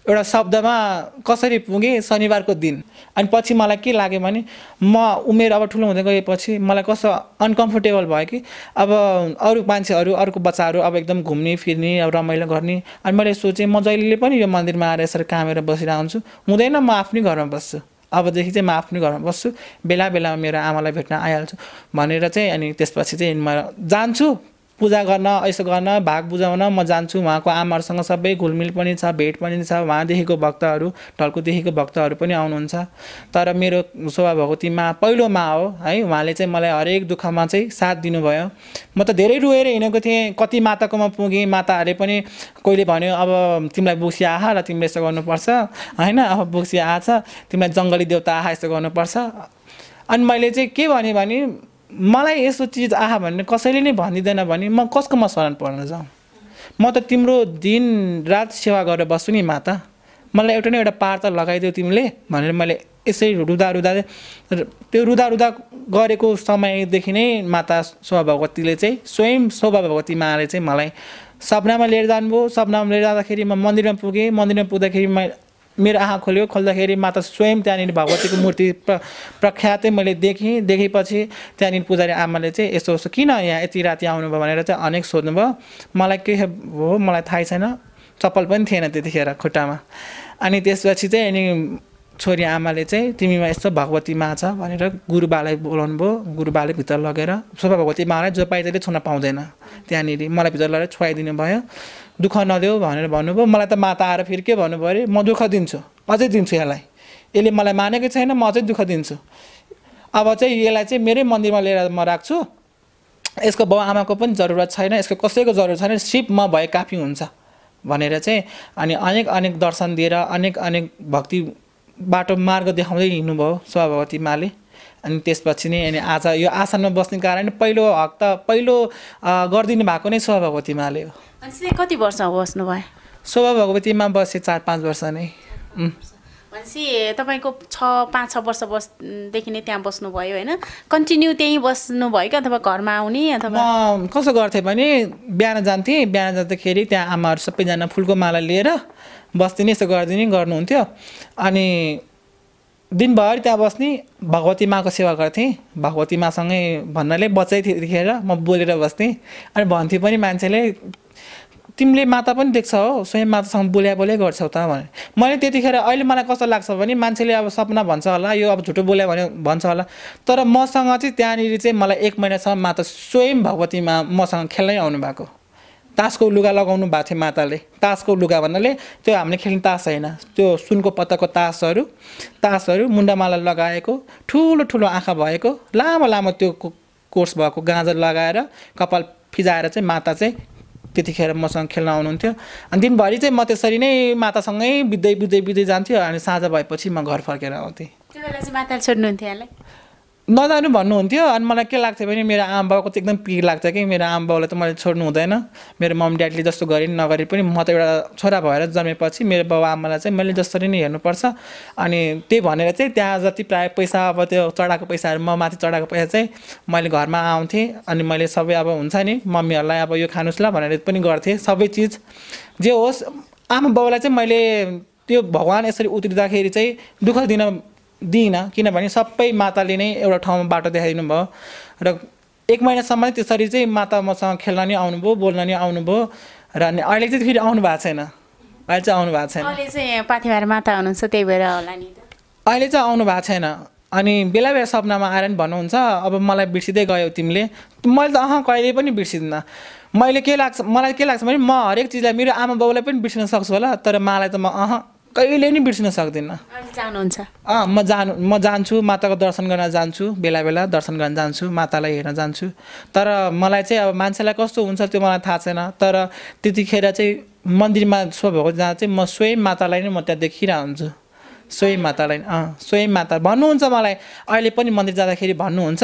एउटा शब्दमा कसरी पुगेँ शनिबारको दिन। अनि पछि मलाई के लाग्यो भने म उमेर अब ठुलो हुँदै गएपछि मलाई कस्तो अनकम्फर्टेबल भयो कि अब अरू मान्छेहरू अर्को बच्चाहरू अब एकदम घुम्ने फिर्ने अब रमाइलो गर्ने। अनि मैले सोचेँ म जहिले पनि यो मन्दिरमा आएर यसरी कामेर बसिरहेको हुन्छु, हुँदैन म आफ्नै घरमा बस्छु, अबदेखि चाहिँ म आफ्नै घरमा बस्छु, बेला बेलामा मेरो आमालाई भेट्न आइहाल्छु भनेर चाहिँ अनि त्यसपछि चाहिँ म जान्छु पूजा गर्न, यसो गर्न, भाग बुझाउन म जान्छु। उहाँको आमाहरूसँग सबै घुलमिल पनि छ, भेट पनि छ। उहाँदेखिको भक्तहरू ढल्कुदेखिको भक्तहरू पनि आउनुहुन्छ। तर मेरो शोभा भगवती मा पहिलो मा हो है, उहाँले चाहिँ मलाई हरेक दुःखमा चाहिँ साथ दिनुभयो। म त धेरै रोएर हिँडेको थिएँ, कति माताकोमा पुगेँ, माताहरूले पनि कोहीले भन्यो अब तिमीलाई बुक्सी आहा र तिमीले यसो गर्नुपर्छ होइन, अब बुक्सी आछ तिमीलाई जङ्गली देउता आहा यस्तो गर्नुपर्छ। अनि मैले चाहिँ के भनेँ भने मलाई यस्तो चिज आहा भन्ने कसैले नै भनिदिँदैन भने म कसकोमा शरण पर्न जाउँ, म त तिम्रो दिन रात सेवा गरेर बस्छु नि माता, मलाई एउटा न एउटा पार त लगाइदियो तिमीले भनेर मैले यसरी रुदा रुदा त्यो रुदा रुदा गरेको समयदेखि नै माता शोभा भगवतीले चाहिँ स्वयं शोभा भगवती माले चाहिँ मलाई सपनामा लिएर जानुभयो। सपनामा लिएर जाँदाखेरि म मन्दिरमा पुगेँ, मन्दिरमा पुग्दाखेरि म मेरो आँखा खोल्यो, खोल्दाखेरि माता स्वयं त्यहाँनिर भगवतीको मूर्ति प्र प्रख्यातै मैले देखेँ। देखेपछि त्यहाँनिर पुजारी आमाले चाहिँ यस्तो यस्तो किन यहाँ यति राति आउनुभयो भनेर चाहिँ अनेक सोध्नुभयो। मलाई के हो मलाई थाहै छैन, चप्पल पनि थिएन त्यतिखेर खुट्टामा। अनि त्यसपछि चाहिँ अनि छोरी आमाले चाहिँ तिमीमा यस्तो भगवती मा छ भनेर गुरुबालाई बोलाउनु भयो। गुरुबाले भित्र लगेर शोभा भगवती मालाई जो पाइ त्यसले छुन पाउँदैन, त्यहाँनिर मलाई भित्र लगेर छुवाइदिनु भयो। दुःख नदेऊ भनेर भन्नुभयो। मलाई त माता आएर फेरि के भन्नुभयो अरे म दुःख दिन्छु, अझै दिन्छु, यसलाई यसले मलाई मानेको छैन, म अझै दुःख दिन्छु। अब चाहिँ यसलाई चाहिँ मेरै मन्दिरमा लिएर म राख्छु, यसको बाउ आमाको पनि जरुरत छैन, यसको कसैको जरुरत छैन, सिर्फ म भए काफी हुन्छ भनेर चाहिँ अनि अनेक अनेक दर्शन दिएर अनेक अनेक भक्ति बाटो मार्ग देखाउँदै हिँड्नुभयो शोभा भगवती माले। अनि त्यसपछि नै अनि आज यो आसनमा बस्ने कारण पहिलो हक त पहिलो गरिदिनु भएको नै शोभा भगवती माले हो। अनि कति वर्ष बस्नुभयो? शोभा भगवतीमा बसेँ चार पाँच वर्ष नै। भनेपछि तपाईँको छ पाँच छ वर्ष बसदेखि नै त्यहाँ बस्नुभयो होइन? कन्टिन्यू त्यहीँ बस्नुभयो कि अथवा घरमा आउने अथवा? म कसो गर्थेँ भने बिहान जान्थेँ, बिहान जाँदाखेरि त्यहाँ आमाहरू सबैजना फुलको माला लिएर बस्दिने यस्तो गरिदिने गर्नुहुन्थ्यो। अनि दिनभरि त्यहाँ बस्ने भगवती माको सेवा गर्थेँ। भगवती मासँगै भन्नाले बच्चै त्यतिखेर म बोलेर बस्थेँ। अनि भन्थ्यो पनि मान्छेले तिमीले माता पनि देख्छ हो, स्वयं मातासँग बोल्या बोल्या गर्छौ त भने। मैले त्यतिखेर अहिले मलाई कस्तो लाग्छ भने मान्छेले अब सपना भन्छ होला, यो अब झुटो बोल्या भने भन्छ होला, तर मसँग चाहिँ त्यहाँनिर चाहिँ मलाई एक महिनासम्म माता स्वयं भगवतीमा मसँग खेल्नै आउनु भएको। तासको लुगा लगाउनु भएको थियो माताले। तासको लुगा भन्नाले त्यो हामीले खेल्ने तास होइन, त्यो सुनको पत्ताको तासहरू तासहरू मुन्डामाला लगाएको, ठुलो ठुलो आँखा भएको, लामो लामो त्यो कोर्स भएको गाजर लगाएर कपाल फिजाएर चाहिँ माता चाहिँ त्यतिखेर मसँग खेल्न आउनुहुन्थ्यो। अनि दिनभरि चाहिँ म त्यसरी नै मातासँगै बित्दै बित्दै बित्दै जान्थ्यो। अनि साँझ भएपछि म घर फर्केर आउँथेँ। त्यो बेला चाहिँ माताले छोड्नुहुन्थ्यो यहाँलाई? नजानु भन्नुहुन्थ्यो। अनि मलाई के लाग्थ्यो भने मेरो आमा बाउको चाहिँ एकदम पिर लाग्थ्यो कि मेरो आमा बाउलाई त मैले छोड्नु हुँदैन, मेरो मम्मी ड्याडीले जस्तो गरे नि नगरे पनि म त एउटा छोरा भएर जन्मेपछि मेरो बाउ आमालाई चाहिँ मैले जसरी नै हेर्नुपर्छ। अनि त्यही भनेर चाहिँ त्यहाँ जति प्रायः पैसा अब त्यो चढाएको पैसाहरू म माथि चढाएको पैसा चाहिँ मैले घरमा आउँथेँ। अनि मैले सबै अब हुन्छ नि मम्मीहरूलाई अब यो खानुहोस् ल भनेर पनि गर्थेँ। सबै चिज जे होस् आमा बाउलाई चाहिँ मैले त्यो भगवान् यसरी उत्रिँदाखेरि चाहिँ दुःख दिन दिइनँ, किनभने सबै माताले नै एउटा ठाउँमा बाटो देखाइदिनु भयो। र एक महिनासम्म त्यसरी चाहिँ माता मसँग खेल्न नि आउनुभयो, बोल्न नि आउनुभयो। र अनि अहिले चाहिँ फेरि आउनु भएको छैन, अहिले चाहिँ आउनु भएको छैन। अहिले चाहिँ पाथिभएर माता हुनुहुन्छ त्यही भएर होला नि त। अहिले चाहिँ आउनु भएको छैन। अनि बेला बेला सपनामा आएर नि भन्नुहुन्छ अब मलाई बिर्सिँदै गयौ तिमीले। मैले त अह कहिले पनि बिर्सिदिनँ। मैले के लाग्छ मलाई के लाग्छ भने म हरेक चिजलाई मेरो आमा बाउलाई पनि बिर्सिन सक्छु होला, तर मालाई त म अह कहिले नि बिर्सिन सक्दिनँ। जानुहुन्छ? अँ म जानु म जान्छु, माताको दर्शन गर्न जान्छु, बेला बेला दर्शन गर्न जान्छु, मातालाई हेर्न जान्छु। तर मलाई चाहिँ अब मान्छेलाई कस्तो हुन्छ त्यो मलाई थाहा छैन। तर त्यतिखेर चाहिँ मन्दिरमा शोभा भएको जहाँ चाहिँ म स्वयं मातालाई नै म त्यहाँ देखिरहेको हुन्छु। स्वयं मातालाई अँ स्वयं माता भन्नुहुन्छ मलाई। अहिले पनि मन्दिर जाँदाखेरि भन्नुहुन्छ,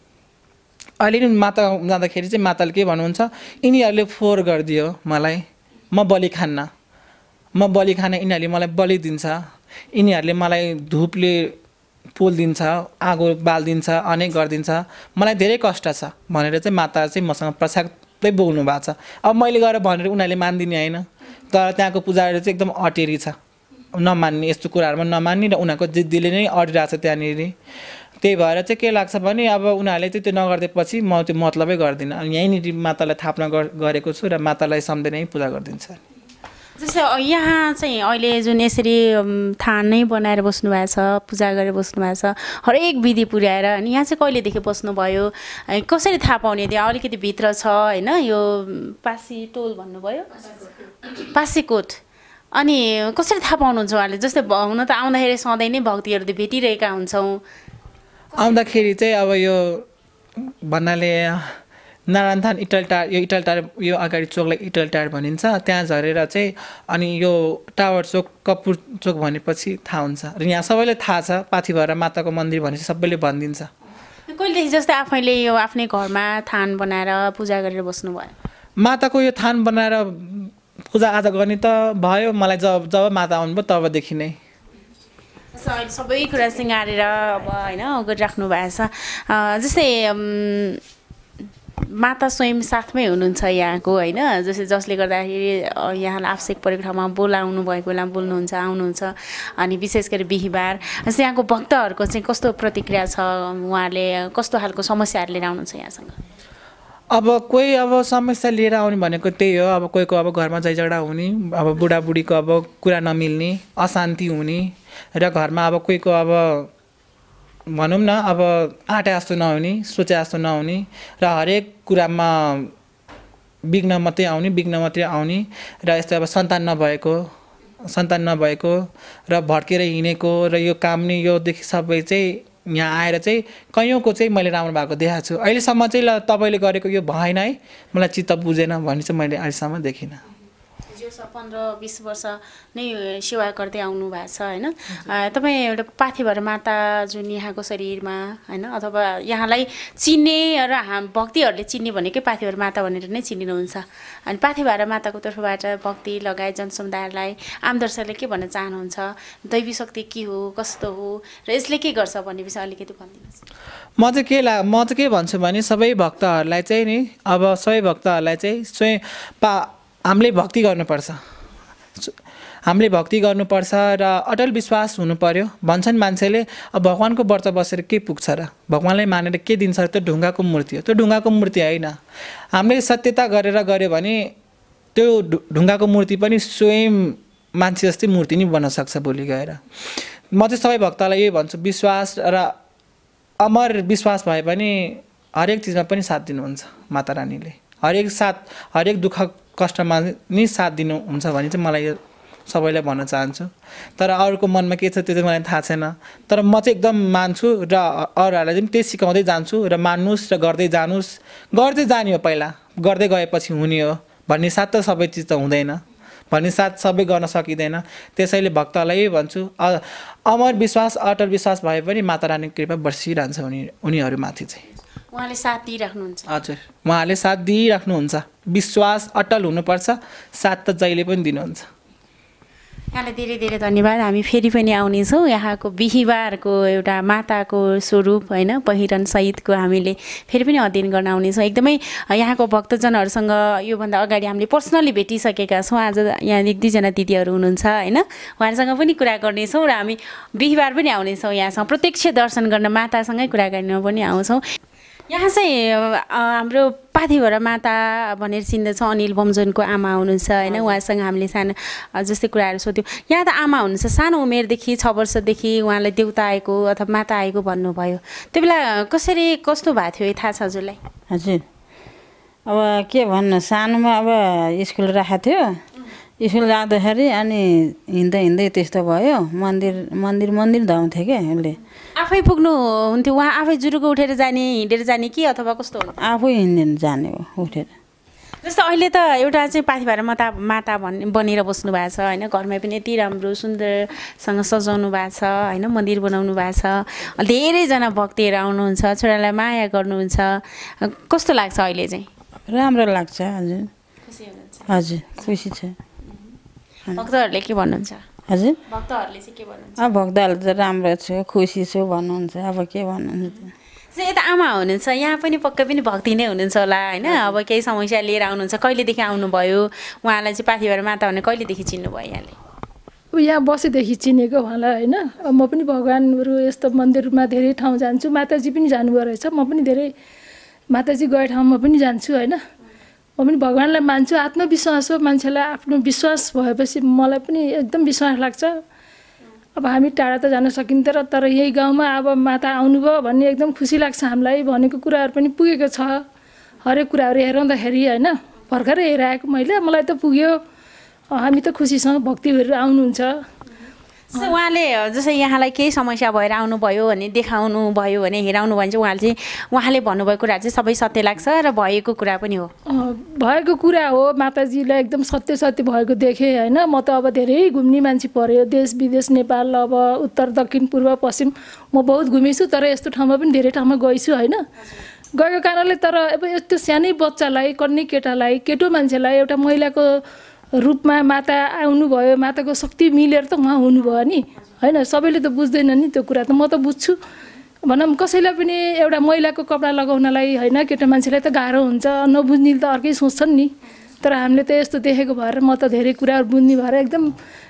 अहिले नि माता जाँदाखेरि चाहिँ माताले के भन्नुहुन्छ, यिनीहरूले फोहोर गरिदियो मलाई, म बलि खान्न, म बलि खान यिनीहरूले मलाई बलि दिन्छ, यिनीहरूले मलाई धुपले पोलिदिन्छ, आगो बालिदिन्छ, अनेक गरिदिन्छ, मलाई धेरै कष्ट छ भनेर चाहिँ माता चाहिँ मसँग प्रसादै बोल्नु भएको छ। अब मैले गएर भनेर उनीहरूले मानिदिने होइन, तर त्यहाँको पुजारी चाहिँ एकदम अटेरी छ। नमान्ने यस्तो कुराहरूमा नमान्ने र उनीहरूको जिद्दीले नै अडिरहेको छ त्यहाँनिर त्यही भएर चाहिँ के लाग्छ भने अब उनीहरूले चाहिँ त्यो नगरिदिएपछि म त्यो मतलबै गर्दिनँ अनि यहीँनिर मातालाई थाप्न गरेको छु र मातालाई सम्झेर नै पूजा गरिदिन्छ जस्तै यहाँ चाहिँ अहिले जुन यसरी थान नै बनाएर बस्नु भएको छ पूजा गरेर बस्नु भएको छ हरेक विधि पुर्याएर अनि यहाँ चाहिँ कहिलेदेखि बस्नुभयो कसरी थाहा पाउने त्यहाँ अलिकति भित्र छ होइन यो पासी टोल भन्नुभयो पासीकोट अनि कसरी थाहा पाउनुहुन्छ उहाँले जस्तै हुन त आउँदाखेरि सधैँ नै भक्तिहरू त भेटिरहेका हुन्छौँ आउँदाखेरि चाहिँ अब यो भन्नाले नारायण थान इटलटार यो इटलटार यो अगाडि चोकलाई इटलटार भनिन्छ त्यहाँ झरेर चाहिँ अनि यो टावर चोक कपुर चोक भनेपछि थाहा हुन्छ र यहाँ सबैलाई थाहा छ पाथिभरा माताको मन्दिर भनेपछि सबैले भनिदिन्छ कहिलेदेखि जस्तै आफैले यो आफ्नै घरमा थान बनाएर पूजा गरेर बस्नुभयो माताको यो थान बनाएर पूजा आज गर्ने त भयो मलाई जब जब माता आउनुभयो तबदेखि नै अहिले सबै कुरा सिँगारेर अब होइन गरिराख्नु भएको छ जस्तै माता स्वयं साथमै हुनुहुन्छ यहाँको होइन जस्तै जसले गर्दाखेरि यहाँलाई आवश्यक परेको ठाउँमा बोलाउनु भएको बेलामा बोल्नुहुन्छ आउनुहुन्छ अनि विशेष गरी बिहिबार जस्तै यहाँको भक्तहरूको चाहिँ कस्तो प्रतिक्रिया छ उहाँहरूले कस्तो खालको समस्याहरू लिएर आउनुहुन्छ यहाँसँग अब कोही अब समस्या लिएर आउने भनेको त्यही हो अब कोहीको अब घरमा झैझगडा हुने अब बुढाबुढीको अब कुरा नमिल्ने अशान्ति हुने र घरमा अब कोहीको अब भनौँ न अब आँटे जस्तो नहुने सोचे जस्तो नहुने र हरेक कुरामा विघ्न मात्रै आउने विघ्न मात्रै आउने र यस्तो अब सन्तान नभएको सन्तान नभएको र भड्केर हिँडेको र यो काम नै योदेखि सबै चाहिँ यहाँ आएर चाहिँ कैयौँको चाहिँ मैले राम्रो भएको देखाएको छु अहिलेसम्म चाहिँ ल तपाईँले गरेको यो भएन है मलाई चित्त बुझेन भन्ने चाहिँ मैले अहिलेसम्म देखिनँ पन्ध्र बिस वर्ष नै सेवा गर्दै आउनु भएको छ होइन तपाईँ एउटा पाथिभरा माता जुन यहाँको शरीरमा होइन अथवा यहाँलाई चिन्ने र हाम भक्तिहरूले चिन्ने भनेकै पाथिभरा माता भनेर नै चिनिनुहुन्छ अनि पाथिभरा माताको तर्फबाट भक्ति लगायत जनसमुदायलाई आम दर्शकले के भन्न चाहनुहुन्छ दैवी शक्ति के हो कस्तो हो र यसले के गर्छ भन्ने विषय अलिकति भनिदिनुहोस् म चाहिँ के ला म चाहिँ के भन्छु भने सबै भक्तहरूलाई चाहिँ नि अब सबै भक्तहरूलाई चाहिँ स्वयं पा हामीले भक्ति गर्नुपर्छ हामीले भक्ति गर्नुपर्छ र अटल विश्वास हुनु पर्यो भन्छन् मान्छेले अब भगवानको व्रत बसेर के पुग्छ र भगवानलाई मानेर के दिन्छ त्यो ढुङ्गाको मूर्ति हो त्यो ढुङ्गाको मूर्ति होइन हामीले सत्यता गरेर गऱ्यो भने त्यो ढुङ्गाको मूर्ति पनि स्वयं मान्छे जस्तै मूर्ति नै बन्न सक्छ भोलि गएर म चाहिँ सबै भक्तलाई यही भन्छु विश्वास र अमर विश्वास भए पनि हरेक चिजमा पनि साथ दिनुहुन्छ माता रानीले हरेक साथ हरेक दुःख कष्टमा नि साथ दिनुहुन्छ भने चाहिँ मलाई यो सबैलाई भन्न चाहन्छु तर अरूको मनमा के छ त्यो चाहिँ मलाई थाहा छैन तर म चाहिँ एकदम मान्छु र अरूहरूलाई चाहिँ त्यही सिकाउँदै जान्छु र मान्नुहोस् र गर्दै जानुहोस् गर्दै जाने हो पहिला गर्दै गएपछि हुने हो भन्ने साथ त सबै चिज त हुँदैन भन्ने साथ सबै गर्न सकिँदैन त्यसैले भक्तलाई भन्छु अमर विश्वास अटल विश्वास भए पनि माता रानीको कृपा बर्सिरहन्छ उनी उनीहरूमाथि चाहिँ उहाँले साथ दिइराख्नुहुन्छ हजुर उहाँले साथ दिइराख्नुहुन्छ विश्वास अटल हुनुपर्छ साथ त जहिले पनि दिनुहुन्छ यहाँलाई धेरै धेरै धन्यवाद हामी फेरि पनि आउनेछौँ यहाँको बिहिबारको एउटा माताको स्वरूप होइन पहिरन सहितको हामीले फेरि पनि अध्ययन गर्न आउनेछौँ एकदमै यहाँको भक्तजनहरूसँग योभन्दा अगाडि हामीले पर्सनली भेटिसकेका छौँ आज यहाँ एक दुईजना दिदीहरू हुनुहुन्छ होइन उहाँहरूसँग पनि कुरा गर्नेछौँ र हामी बिहिबार पनि आउनेछौँ यहाँसँग प्रत्यक्ष दर्शन गर्न मातासँगै कुरा गर्न पनि आउँछौँ यहाँ चाहिँ हाम्रो पाथिभरा माता भनेर चिन्दछौँ अनिल बमजोनको आमा हुनुहुन्छ होइन उहाँसँग हामीले सानो जस्तै कुराहरू सोध्यौँ यहाँ त आमा हुनुहुन्छ सानो उमेरदेखि छ वर्षदेखि उहाँलाई देउता आएको अथवा माता आएको भन्नुभयो त्यो बेला कसरी कस्तो भएको थियो थाहा छ हजुरलाई हजुर अब के भन्नु सानोमा अब स्कुल राखेको थियो स्कुल राख्दाखेरि अनि हिँड्दै हिँड्दै त्यस्तो भयो मन्दिर मन्दिर मन्दिर धाउँथ्यो क्या उसले आफै पुग्नु हुन्थ्यो उहाँ आफै जुरुको उठेर जाने हिँडेर जाने कि अथवा कस्तो हो आफै हिँडेर जाने हो उठेर जस्तो अहिले त एउटा चाहिँ पाथिभरा माता माता भन्ने बनेर बस्नु भएको छ होइन घरमा पनि यति राम्रो सुन्दरसँग सजाउनु भएको छ होइन मन्दिर बनाउनु भएको छ धेरैजना भक्तहरू आउनुहुन्छ छोरालाई माया गर्नुहुन्छ कस्तो लाग्छ अहिले चाहिँ राम्रो लाग्छ हजुर खुसी हुनुहुन्छ हजुर खुसी छ भक्तहरूले के भन्नुहुन्छ हजुर भक्तहरूले चाहिँ के भन्नुहुन्छ अब भक्तहरूले त राम्रो छु खुसी छु भन्नुहुन्छ अब के भन्नुहुन्छ चाहिँ यता आमा हुनुहुन्छ यहाँ पनि पक्कै पनि भक्ति नै हुनुहुन्छ होला होइन अब केही समस्या लिएर आउनुहुन्छ कहिलेदेखि आउनुभयो उहाँलाई चाहिँ पाथिभरा माता भने कहिलेदेखि चिन्नुभयो यहाँले यहाँ बसेदेखि चिनेको उहाँलाई होइन। म पनि भगवान्हरू यस्तो मन्दिरमा धेरै ठाउँ जान्छु, माताजी पनि जानुभयो रहेछ, म पनि धेरै माताजी गए ठाउँमा पनि जान्छु होइन। म पनि भगवान्लाई मान्छु, आत्मविश्वास हो मान्छेलाई, आफ्नो विश्वास भएपछि मलाई पनि एकदम विश्वास लाग्छ। अब हामी टाढा त जान सकिन्थ्यो र तर यही गाउँमा अब माता आउनुभयो भन्ने एकदम खुसी लाग्छ हामीलाई। भनेको कुराहरू पनि पुगेको छ, हरेक कुराहरू हेराउँदाखेरि होइन। भर्खरै हेराएको मैले, मलाई त पुग्यो, हामी त खुसीसँग भक्तिहरू आउनुहुन्छ। उहाँले जस्तै यहाँलाई केही समस्या भएर आउनुभयो भने, देखाउनु भयो भने, हेराउनु भयो भने चाहिँ उहाँले चाहिँ उहाँले भन्नुभएको कुरा चाहिँ सबै सत्य लाग्छ र भएको कुरा पनि हो? भएको कुरा हो, माताजीलाई एकदम सत्य सत्य भएको देखेँ होइन। म त अब धेरै घुम्ने मान्छे पऱ्यो, देश विदेश, नेपाल, अब उत्तर दक्षिण पूर्व पश्चिम म बहुत घुमेछु, तर यस्तो ठाउँमा पनि धेरै ठाउँमा गइछु होइन। गएको कारणले तर अब यस्तो सानै बच्चालाई, कन्ने केटालाई, केटो मान्छेलाई एउटा महिलाको रूपमा माता आउनुभयो, माताको शक्ति मिलेर त उहाँ हुनुभयो नि होइन। सबैले त बुझ्दैन नि त्यो कुरा, त म त बुझ्छु। भनौँ कसैलाई पनि एउटा महिलाको कपडा लगाउनलाई होइन, केटा मान्छेलाई त गाह्रो हुन्छ, नबुझ्ने त अर्कै सोच्छन् नि। तर हामीले त यस्तो देखेको भएर म त धेरै कुराहरू बुझ्ने भएर एकदम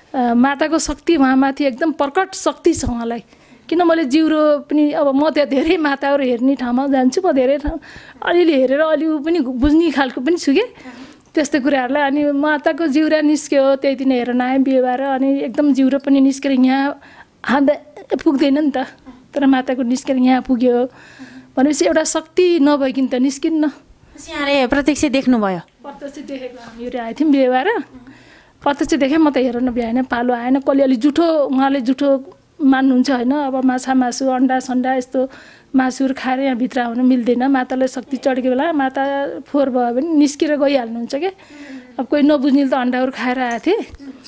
माताको शक्ति उहाँमाथि एकदम प्रकट शक्ति छ उहाँलाई। किन मैले जिउरो पनि अब म त्यहाँ धेरै माताहरू हेर्ने ठाउँमा जान्छु, म धेरै ठाउँ अलिअलि हेरेर अलि ऊ पनि बुझ्ने खालको पनि छु कि त्यस्तो कुराहरूलाई। अनि माताको जिउरा निस्क्यो, त्यही दिन हेर्न आएँ बिहे भएर, अनि एकदम जिउरो पनि निस्केर यहाँ हान्दा पुग्दैन नि त, तर माताको निस्केर यहाँ पुग्यो भनेपछि एउटा शक्ति नभइकन त निस्किन्न। यहाँले प्रत्यक्ष देख्नुभयो? प्रत्यक्ष देखेको, हामीहरू आएको थियौँ बिहे भएर, प्रत्यक्ष देखेँ। म त हेर्न भ्याएन, पालो आएन, कसले अलि जुठो, उहाँले जुठो मान्नुहुन्छ होइन। अब माछा मासु अन्डा सन्डा यस्तो मासुहरू खाएर यहाँभित्र आउनु मिल्दैन, मातालाई शक्ति चढेको बेला माता फोहोर भयो भने निस्केर गइहाल्नुहुन्छ क्या। अब कोही नबुझ्ने त अन्डाहरू खाएर आएको थिएँ।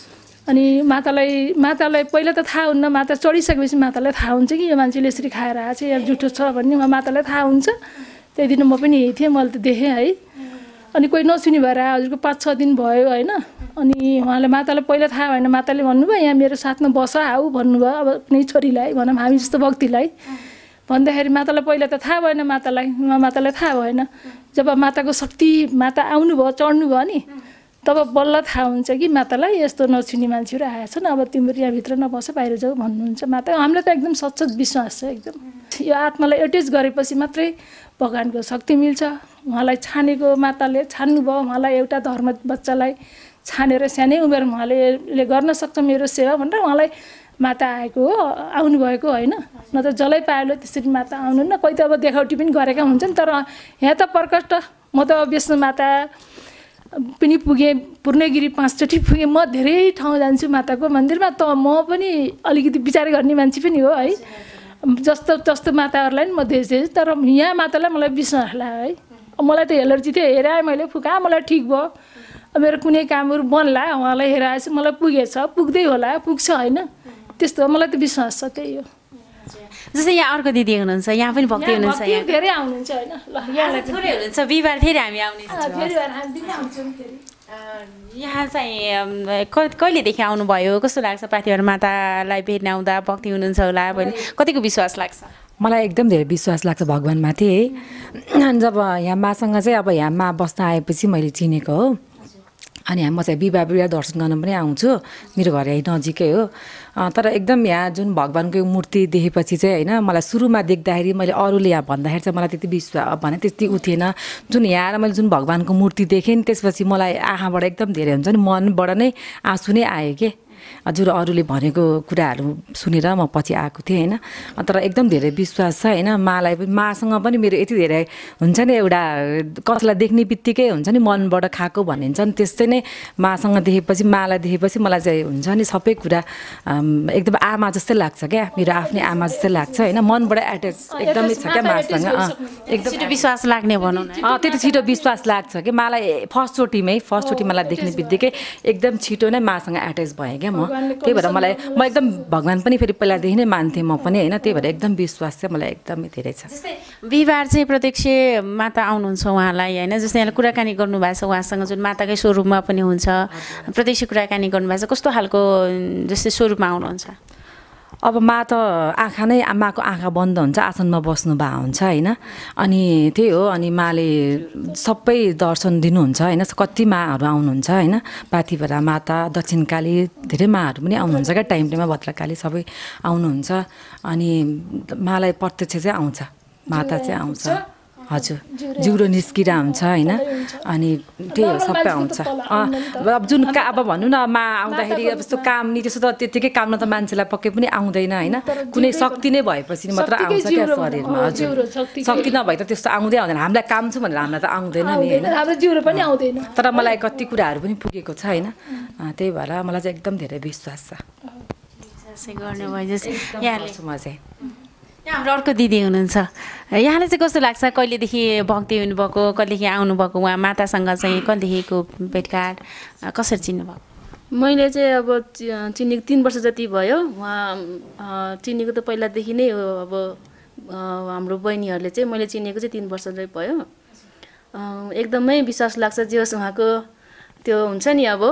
अनि मातालाई मातालाई पहिला त थाहा हुन्न, माता चढिसकेपछि मातालाई थाहा हुन्छ कि यो मान्छेले यसरी खाएर आएको छ, यहाँ जुठो छ भन्ने उहाँ मातालाई थाहा हुन्छ। त्यही दिन म पनि यही थिएँ, मैले त देखेँ है। अनि कोही नसुनी भएर हजुरको पाँच छ दिन भयो होइन। अनि उहाँले मातालाई पहिला थाहा भएन, माताले भन्नुभयो यहाँ मेरो साथमा बस आऊ भन्नुभयो, अब कुनै छोरीलाई भनौँ हामी जस्तो भक्तिलाई भन्दाखेरि मातालाई पहिला त थाहा भएन, मातालाई उहाँ मातालाई थाहा भएन। जब माताको शक्ति माता आउनुभयो, चढ्नुभयो नि, तब बल्ल थाहा हुन्छ कि मातालाई यस्तो नछुने मान्छेहरू आएछन्, अब तिम्रो यहाँभित्र नबस बाहिर जाऊ भन्नुहुन्छ माता। हामीलाई त एकदम सच्चो विश्वास छ एकदम। यो आत्मालाई एटेच गरेपछि मात्रै भगवान्को शक्ति मिल्छ। उहाँलाई छानेको माताले छान्नुभयो, उहाँलाई एउटा धर्म बच्चालाई छानेर सानै उमेर उहाँले गर्न सक्छ मेरो सेवा भनेर उहाँलाई माता आएको हो, आउनुभएको होइन। न त जसलाई पायो त्यसरी माता आउनु न, कोही त अब देखावटी पनि गरेका हुन्छन्। तर यहाँ त प्रकट, म त विष्णु माता पनि पुगेँ, पूर्णगिरी पाँचचोटि पुगेँ, म धेरै ठाउँ जान्छु माताको मन्दिरमा। त म पनि अलिकति विचार गर्ने मान्छे पनि हो है, जस्तो जस्तो माताहरूलाई नि म देख्छु। तर यहाँ मातालाई मलाई विश्वास लाग्यो है। मलाई त एलर्जी थियो, हेराएँ मैले, फुकाएँ, मलाई ठिक भयो। मेरो कुनै कामहरू बन्ला, उहाँलाई हेराएपछि मलाई पुगेछ, पुग्दै होला, पुग्छ होइन। त्यस्तो मलाई त विश्वास छ, त्यही हो। जस्तै यहाँ अर्को दिदी हुनुहुन्छ, यहाँ पनि भक्ति हुनुहुन्छ, यहाँ धेरै आउनुहुन्छ होइन। ल यहाँलाई थोरै हुनुहुन्छ, बिहिबार फेरि हामी आउनेछौँ। फेरि हामी आउँछौँ फेरि। यहाँ चाहिँ कहिलेदेखि आउनुभयो, कस्तो लाग्छ पाथिभरा मातालाई भेट्न आउँदा? भक्ति हुनुहुन्छ होला भने कतिको विश्वास लाग्छ? मलाई एकदम धेरै विश्वास लाग्छ भगवान्माथि है। जब यहाँ मासँग चाहिँ अब यहाँ मा बस्न आएपछि मैले चिनेको हो। अनि म चाहिँ बिहिबार बिहिबार दर्शन गर्न पनि आउँछु, मेरो घर यहीँ नजिकै हो। तर एकदम यहाँ जुन भगवान्को मूर्ति देखेपछि चाहिँ होइन, मलाई सुरुमा देख्दाखेरि मैले अरूले यहाँ भन्दाखेरि चाहिँ मलाई त्यति विश्वास भने त्यति उठेन। जुन यहाँ आएर मैले जुन भगवान्को मूर्ति देखेँ नि, त्यसपछि मलाई आँखाबाट एकदम धेरै हुन्छ नि, मनबाट नै आँसु नै आयो के। हजुर अरूले भनेको कुराहरू सुनेर म पछि आएको थिएँ होइन। तर एकदम धेरै विश्वास छ होइन। मालाई पनि, मासँग पनि मेरो यति धेरै हुन्छ नि, एउटा कसैलाई देख्ने बित्तिकै हुन्छ नि मनबाट खाएको भनिन्छ नि, त्यस्तै नै मासँग देखेपछि, मालाई देखेपछि मलाई चाहिँ हुन्छ नि सबै कुरा एकदम आमा जस्तै लाग्छ क्या, मेरो आफ्नै आमा जस्तै लाग्छ होइन। मनबाट एट्याच एकदमै छ क्या मासँग, एकदम छिटो विश्वास लाग्ने भनौँ न। अँ त्यति छिटो विश्वास लाग्छ कि मलाई फर्स्टचोटिमै फर्स्टचोटि मलाई देख्ने बित्तिकै एकदम छिटो नै मासँग एट्याच भएँ क्या म। त्यही भएर मलाई म एकदम भगवान् पनि फेरि पहिलादेखि नै मान्थेँ म पनि होइन। त्यही भएर एकदम विश्वास चाहिँ मलाई एकदमै धेरै छ। जस्तै बिहिबार चाहिँ प्रत्यक्ष माता आउनुहुन्छ उहाँलाई होइन, जस्तै यहाँले कुराकानी गर्नुभएको छ उहाँसँग, जुन माताकै स्वरूपमा पनि हुन्छ, प्रत्यक्ष कुराकानी गर्नुभएको छ, कस्तो खालको जस्तै स्वरूपमा आउनुहुन्छ? अब मा त आँखा नै माको आँखा बन्द हुन्छ, आसनमा बस्नु भए हुन्छ होइन। अनि त्यही हो, अनि माले सबै दर्शन दिनुहुन्छ होइन। कति माहरू आउनुहुन्छ होइन, पाथिभरा माता, दक्षिणकाली, धेरै माहरू पनि आउनुहुन्छ क्या, टाइम टाइममा भद्रकाली सबै आउनुहुन्छ। अनि मालाई प्रत्यक्ष चाहिँ आउँछ, माता चाहिँ आउँछ। हजुर, जिउरो निस्किरा हुन्छ होइन। अनि त्यही हो, सबै आउँछ। अब जुन का अब भनौँ न मा आउँदाखेरि अब यस्तो काम नि त्यस्तो त त्यत्तिकै काम न त मान्छेलाई पक्कै पनि आउँदैन होइन। कुनै शक्ति नै भएपछि मात्र आउँछ क्या शरीरमा। हजुर, शक्ति नभए त त्यस्तो आउँदै आउँदैन। हामीलाई काम छ भनेर हामीलाई त आउँदैन नि होइन। जिउरो पनि आउँदैन। तर मलाई कति कुराहरू पनि पुगेको छ होइन। त्यही भएर मलाई चाहिँ एकदम धेरै विश्वास छ। गर्नुभयो यहाँले म चाहिँ हाम्रो अर्को दिदी हुनुहुन्छ, यहाँलाई चाहिँ कस्तो लाग्छ? कहिलेदेखि भक्ति हुनुभएको, कहिलेदेखि आउनुभएको, उहाँ मातासँग चाहिँ कहिलेदेखिको भेटघाट, कसरी चिन्नुभयो? मैले चाहिँ अब चिनेको तिन वर्ष जति भयो। उहाँ चिनेको त पहिलादेखि नै हो। अब हाम्रो बहिनीहरूले चाहिँ मैले चिनेको चाहिँ तिन वर्ष जति भयो। एकदमै विश्वास लाग्छ जे होस् उहाँको त्यो हुन्छ नि अब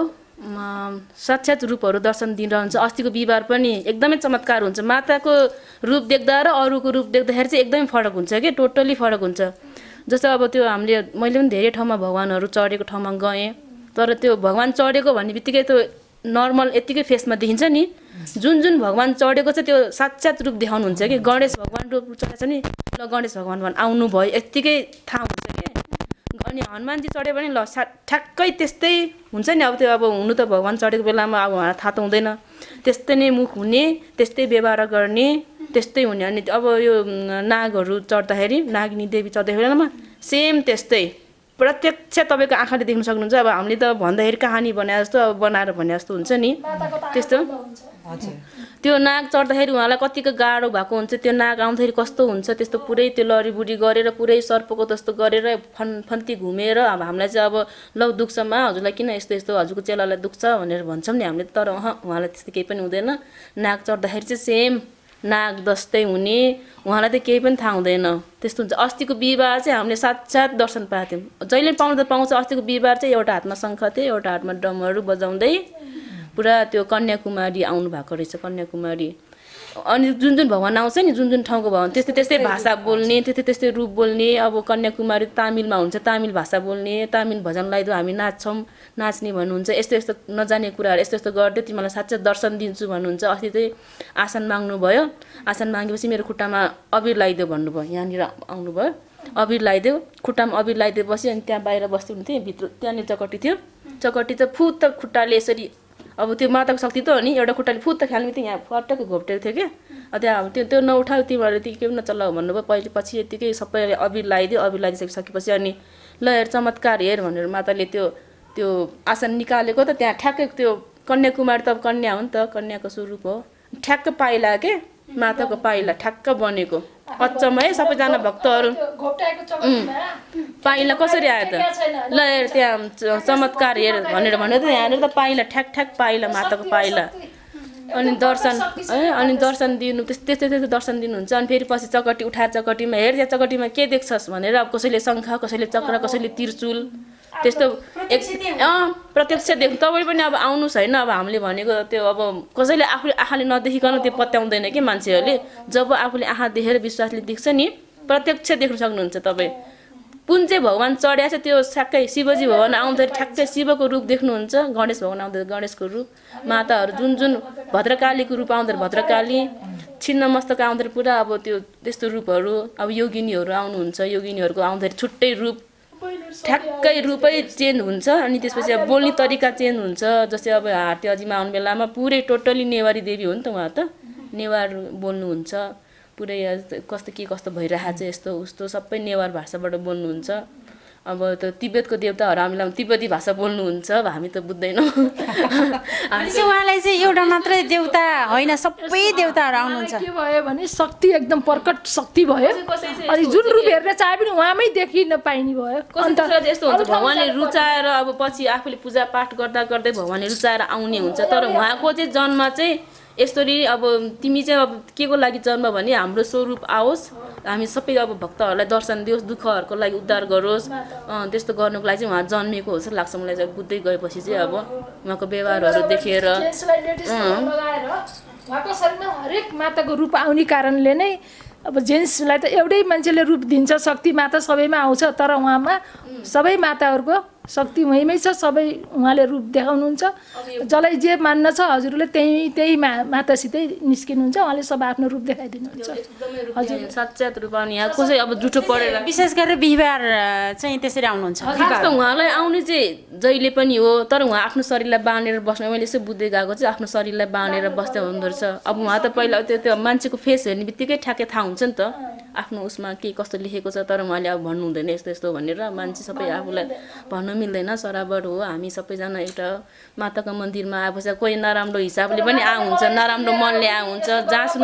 साक्षात् रूपहरू दर्शन दिइरहन्छ। अस्तिको बिहिबार पनि एकदमै चमत्कार हुन्छ। माताको रूप देख्दा र अरूको रूप देख्दाखेरि चाहिँ एकदमै फरक हुन्छ कि, टोटल्ली फरक हुन्छ। जस्तो अब त्यो हामीले मैले पनि धेरै ठाउँमा भगवान्हरू चढेको ठाउँमा गएँ, तर त्यो भगवान् चढेको भन्ने बित्तिकै त्यो नर्मल यत्तिकै फेसमा देखिन्छ नि। जुन जुन भगवान् चढेको चाहिँ त्यो साक्षात् रूप देखाउनुहुन्छ कि। गणेश भगवान् रूप चढेको छ नि, ल गणेश भगवान् भन् आउनु भयो यत्तिकै थाहा हुन्छ कि। अनि हनुमानजी चढ्यो भने ल सा ठ्याक्कै त्यस्तै हुन्छ नि। अब त्यो अब हुनु त भगवान् चढेको बेलामा अब उहाँलाई थाहा त हुँदैन। त्यस्तै नै मुख हुने, त्यस्तै व्यवहार गर्ने, त्यस्तै हुने। अनि अब यो नागहरू चढ्दाखेरि, नागिनी देवी चढ्दाखेरि बेलामा सेम त्यस्तै प्रत्यक्ष तपाईँको आँखाले देख्न सक्नुहुन्छ। अब हामीले त भन्दाखेरि कहानी भने जस्तो अब बनाएर भने जस्तो हुन्छ नि त्यस्तो। त्यो नाग चढ्दाखेरि उहाँलाई कतिको गाह्रो भएको हुन्छ। त्यो नाग आउँदाखेरि कस्तो हुन्छ त्यस्तो पुरै त्यो लरीबुडी गरेर पुरै सर्पको जस्तो गरेर फन फन्ती घुमेर अब हामीलाई चाहिँ अब लौ दुख्छ मा, हजुरलाई किन यस्तो यस्तो, हजुरको चेलालाई दुख्छ भनेर भन्छौँ नि हामीले। तर अह उहाँलाई त्यस्तो केही पनि हुँदैन। नाग चढ्दाखेरि चाहिँ सेम नाग जस्तै हुने, उहाँलाई त केही पनि थाहा हुँदैन। त्यस्तो हुन्छ। अस्तिको बिहिबार चाहिँ हामीले साक्षात् दर्शन पाएको थियौँ। जहिले पाउनु त पाउँछ। अस्तिको बिहिबार चाहिँ एउटा हातमा शङ्ख थियो, एउटा हातमा ड्रमहरू बजाउँदै पुरा त्यो कन्याकुमारी आउनु भएको रहेछ, कन्याकुमारी। अनि जुन जुन भगवान् आउँछ नि, जुन जुन ठाउँको भगवान् त्यस्तै त्यस्तै भाषा बोल्ने, त्यस्तै त्यस्तै रूप बोल्ने। अब कन्याकुमारी तामिलमा हुन्छ, तामिल भाषा बोल्ने, तामिल भजन लगाइदियो हामी नाच्छौँ, नाच्ने भन्नुहुन्छ। यस्तो यस्तो नजाने कुराहरू यस्तो यस्तो गरिदियो, तिमीलाई साँच्चै दर्शन दिन्छु भन्नुहुन्छ। अस्ति चाहिँ आसन माग्नु भयो, आसन मागेपछि मेरो खुट्टामा अबिर लगाइदियो भन्नुभयो। यहाँनिर आउनुभयो, अबिर लगाइदियो, खुट्टामा अबिर लगाइदिएपछि अनि त्यहाँ बाहिर बस्दै हुन्थेँ, भित्र त्यहाँनिर चकटी थियो। चकटी चाहिँ फुत्त खुट्टाले यसरी, अब त्यो माताको शक्ति त हो नि, एउटा खुट्टाले फुत्त खेल्ने बित्तिकै यहाँ फटक्क घोप्टेको थियो क्या। त्यहाँ त्यो त्यो नउठायो तिमीहरूले, त्यो केही पनि नचलाऊ भन्नुभयो। पहिले पछि यत्तिकै सबैले अबिर लगाइदियो, अबिर लगाइसकेपछि अनि ल हेर चमत्कार हेर भनेर माताले त्यो त्यो आसन निकालेको त त्यहाँ ठ्याक्कै त्यो कन्याकुमारी त कन्या हो नि त, कन्याको स्वरूप हो। ठ्याक्क पाइला के, माताको पाइला ठ्याक्क बनेको। अचम्म है सबैजना भक्तहरू, पाइला कसरी आयो त, ल हेर त्यहाँ चमत्कार हेर भनेर भनेर त यहाँनिर त पाइला ठ्याक ठ्याक पाइला, माताको पाइला। अनि दर्शन है, अनि दर्शन दिनु त्यस्तै त्यस्तै दर्शन दिनुहुन्छ। अनि फेरि पछि चकटी उठाएर चकटीमा हेर त्यहाँ चकटीमा के देख्छस् भनेर अब कसैले शङ्ख, कसैले चक्र, कसैले त्रिशूल त्यस्तो एक अँ प्रत्यक्ष देख्नु। तपाईँ पनि अब आउनुहोस् होइन। अब हामीले भनेको त्यो अब कसैले आफूले आँखाले नदेखिकन त्यो पत्याउँदैन कि मान्छेहरूले। जब आफूले आँखा देखेर विश्वासले देख्छ नि, प्रत्यक्ष देख्न सक्नुहुन्छ तपाईँ। कुन चाहिँ भगवान् चढ्या छ त्यो ठ्याक्कै शिवजी भगवान् आउँदाखेरि ठ्याक्कै शिवको रूप देख्नुहुन्छ, गणेश भगवान् आउँदाखेरि गणेशको रूप, माताहरू जुन जुन भद्रकालीको रूप आउँदाखेरि भद्रकाली, छिन्न मस्तक आउँदाखेरि पुरा अब त्यो त्यस्तो रूपहरू। अब योगिनीहरू आउनुहुन्छ, योगिनीहरूको आउँदाखेरि छुट्टै रूप, ठ्याक्कै रूपै चेन्ज हुन्छ। अनि त्यसपछि अब बोल्ने तरिका चेन्ज हुन्छ। जस्तै अब हार्ते अजीमा आउने बेलामा पुरै टोटल्ली नेवारी देवी हो नि त, उहाँ त नेवार बोल्नुहुन्छ पुरै। कस्तो के कस्तो भइरहेको छ यस्तो उस्तो सबै नेवार भाषाबाट बोल्नुहुन्छ। अब त तिब्बतको देवताहरू हामीलाई तिब्बती भाषा बोल्नुहुन्छ, अब हामी त बुझ्दैनौँ। अनि चाहिँ उहाँलाई चाहिँ एउटा मात्रै देवता होइन, सबै देवताहरू आउनुहुन्छ। के भयो भने शक्ति एकदम प्रकट शक्ति भयो। अनि जुन रूप हेरेर चाहे पनि उहाँमै देखिन पाइने भयो। अन्त यस्तो हुन्छ भगवान्ले रुचाएर अब पछि आफूले पूजापाठ गर्दा गर्दै भगवान्ले रुचाएर आउने हुन्छ। तर उहाँको चाहिँ जन्म चाहिँ यसरी अब तिमी चाहिँ अब के को लागि जन्म भने हाम्रो स्वरूप आओस्, हामी सबै अब भक्तहरूलाई दर्शन दियोस्, दुःखहरूको लागि उद्धार गरोस्, त्यस्तो गर्नुको लागि चाहिँ उहाँ जन्मेको हो जस्तो लाग्छ मलाई चाहिँ। बुझ्दै गएपछि चाहिँ अब उहाँको व्यवहारहरू देखेर उहाँको शरीरमा हरेक माताको रूप आउने कारणले नै अब जेन्ट्सलाई त एउटै मान्छेले रूप दिन्छ, शक्ति माता सबैमा आउँछ, तर उहाँमा सबै माताहरूको शक्ति उहीँमै छ, सबै उहाँले रूप देखाउनुहुन्छ। जसलाई जे मान्न छ हजुरले त्यही त्यही मा मातासितै निस्किनुहुन्छ, उहाँले सब आफ्नो रूप देखाइदिनुहुन्छ। हजुर साक्षात रूप आउने यहाँ कसै अब जुठो परेर विशेष गरेर बिहिबार चाहिँ त्यसरी आउनुहुन्छ। खास त उहाँलाई आउने चाहिँ जहिले पनि हो, तर उहाँ आफ्नो शरीरलाई बाँधेर बस्नु, मैले यसो बुझ्दै गएको चाहिँ आफ्नो शरीरलाई बाँधेर बस्दै हुँदो रहेछ। अब उहाँ त पहिला त्यो त्यो मान्छेको फेस हेर्ने बित्तिकै ठ्याक्कै थाहा हुन्छ नि त आफ्नो उसमा के कस्तो लेखेको छ, तर उहाँले अब भन्नु हुँदैन यस्तो यस्तो भनेर। मान्छे सबै आफूलाई भन्नु मिल्दैन, सराबर हो। हामी सबैजना एउटा माताको मन्दिरमा आएपछि कोही नराम्रो हिसाबले पनि आउनुहुन्छ, नराम्रो मनले आउनुहुन्छ, जाँच्नु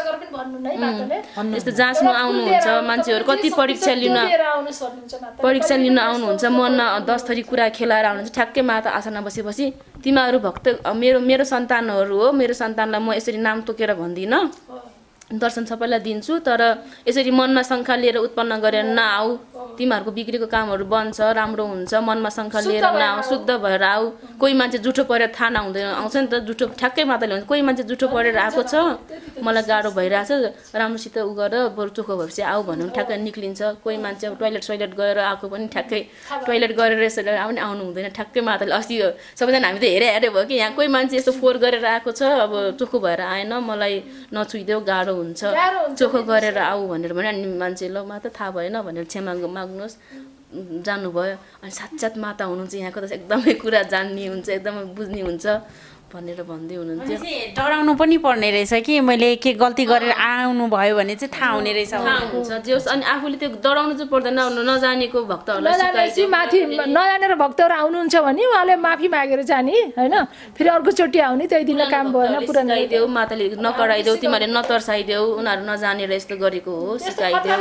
यस्तो जाँच्नु आउनुहुन्छ मान्छेहरू। कति परीक्षा लिन परीक्षा लिन आउनुहुन्छ, मनमा दस थरी कुरा खेलाएर आउनुहुन्छ। ठ्याक्कै माता आसनमा बसेपछि तिमीहरू भक्त मेरो मेरो सन्तानहरू हो, मेरो सन्तानलाई म यसरी नाम तोकेर भन्दिनँ, दर्शन सबैलाई दिन्छु, तर यसरी मनमा शङ्का लिएर उत्पन्न गरेर नआऊ, तिमीहरूको बिग्रेको कामहरू बन्छ, राम्रो हुन्छ, मनमा शङ्का लिएर नआऊ, शुद्ध भएर आऊ। कोही मान्छे जुठो परेर थाहा नहुँदैन आउँछ नि त, जुठो ठ्याक्कै माताले भन्छ कोही मान्छे जुठो परेर आएको छ, मलाई गाह्रो भइरहेछ, राम्रोसित उ गरेर बरु चोखो भएपछि आऊ भन्नु ठ्याक्कै निक्लिन्छ। कोही मान्छे अब टोइलेट सोइलेट गएर आएको पनि ठ्याक्कै टोइलेट गरेर यसरी पनि आउनु हुँदैन, ठ्याक्कै माताले अस्ति सबैजना हामी त हेरे हेरे भयो कि यहाँ कोही मान्छे यस्तो फोहोर गरेर आएको छ, अब चोखो भएर आएन, मलाई नछुइदेऊ, गाह्रो हुन्छ, चोखो गरेर आऊ भनेर भने अनि मान्छे ल माता थाहा भएन भनेर क्षमा माग्नुहोस् जानुभयो। अनि साक्षात माता हुनुहुन्छ यहाँको त एकदमै कुरा जान्ने हुन्छ, एकदमै बुझ्ने हुन्छ भनेर भन्दै हुनुहुन्थ्यो। डराउनु पनि पर्ने रहेछ कि मैले के गल्ती गरेर आउनु भयो भने चाहिँ थाहा हुने रहेछ, थाहा हुन्छ जे होस्। अनि आफूले त्यो डराउनु चाहिँ पर्दैन, नजानेको भक्तहरूलाई नजानेपछि माथि नजानेर भक्तहरू आउनुहुन्छ भने उहाँले माफी मागेर जाने होइन, फेरि अर्कोचोटि आउने, त्यही दिन काम भएन पुरा सिकाइदेऊ, माताले नकराइदेऊ, तिमीहरूले नतर्साइदेऊ, उनीहरू नजानेर यस्तो गरेको हो सिकाइदेऊ।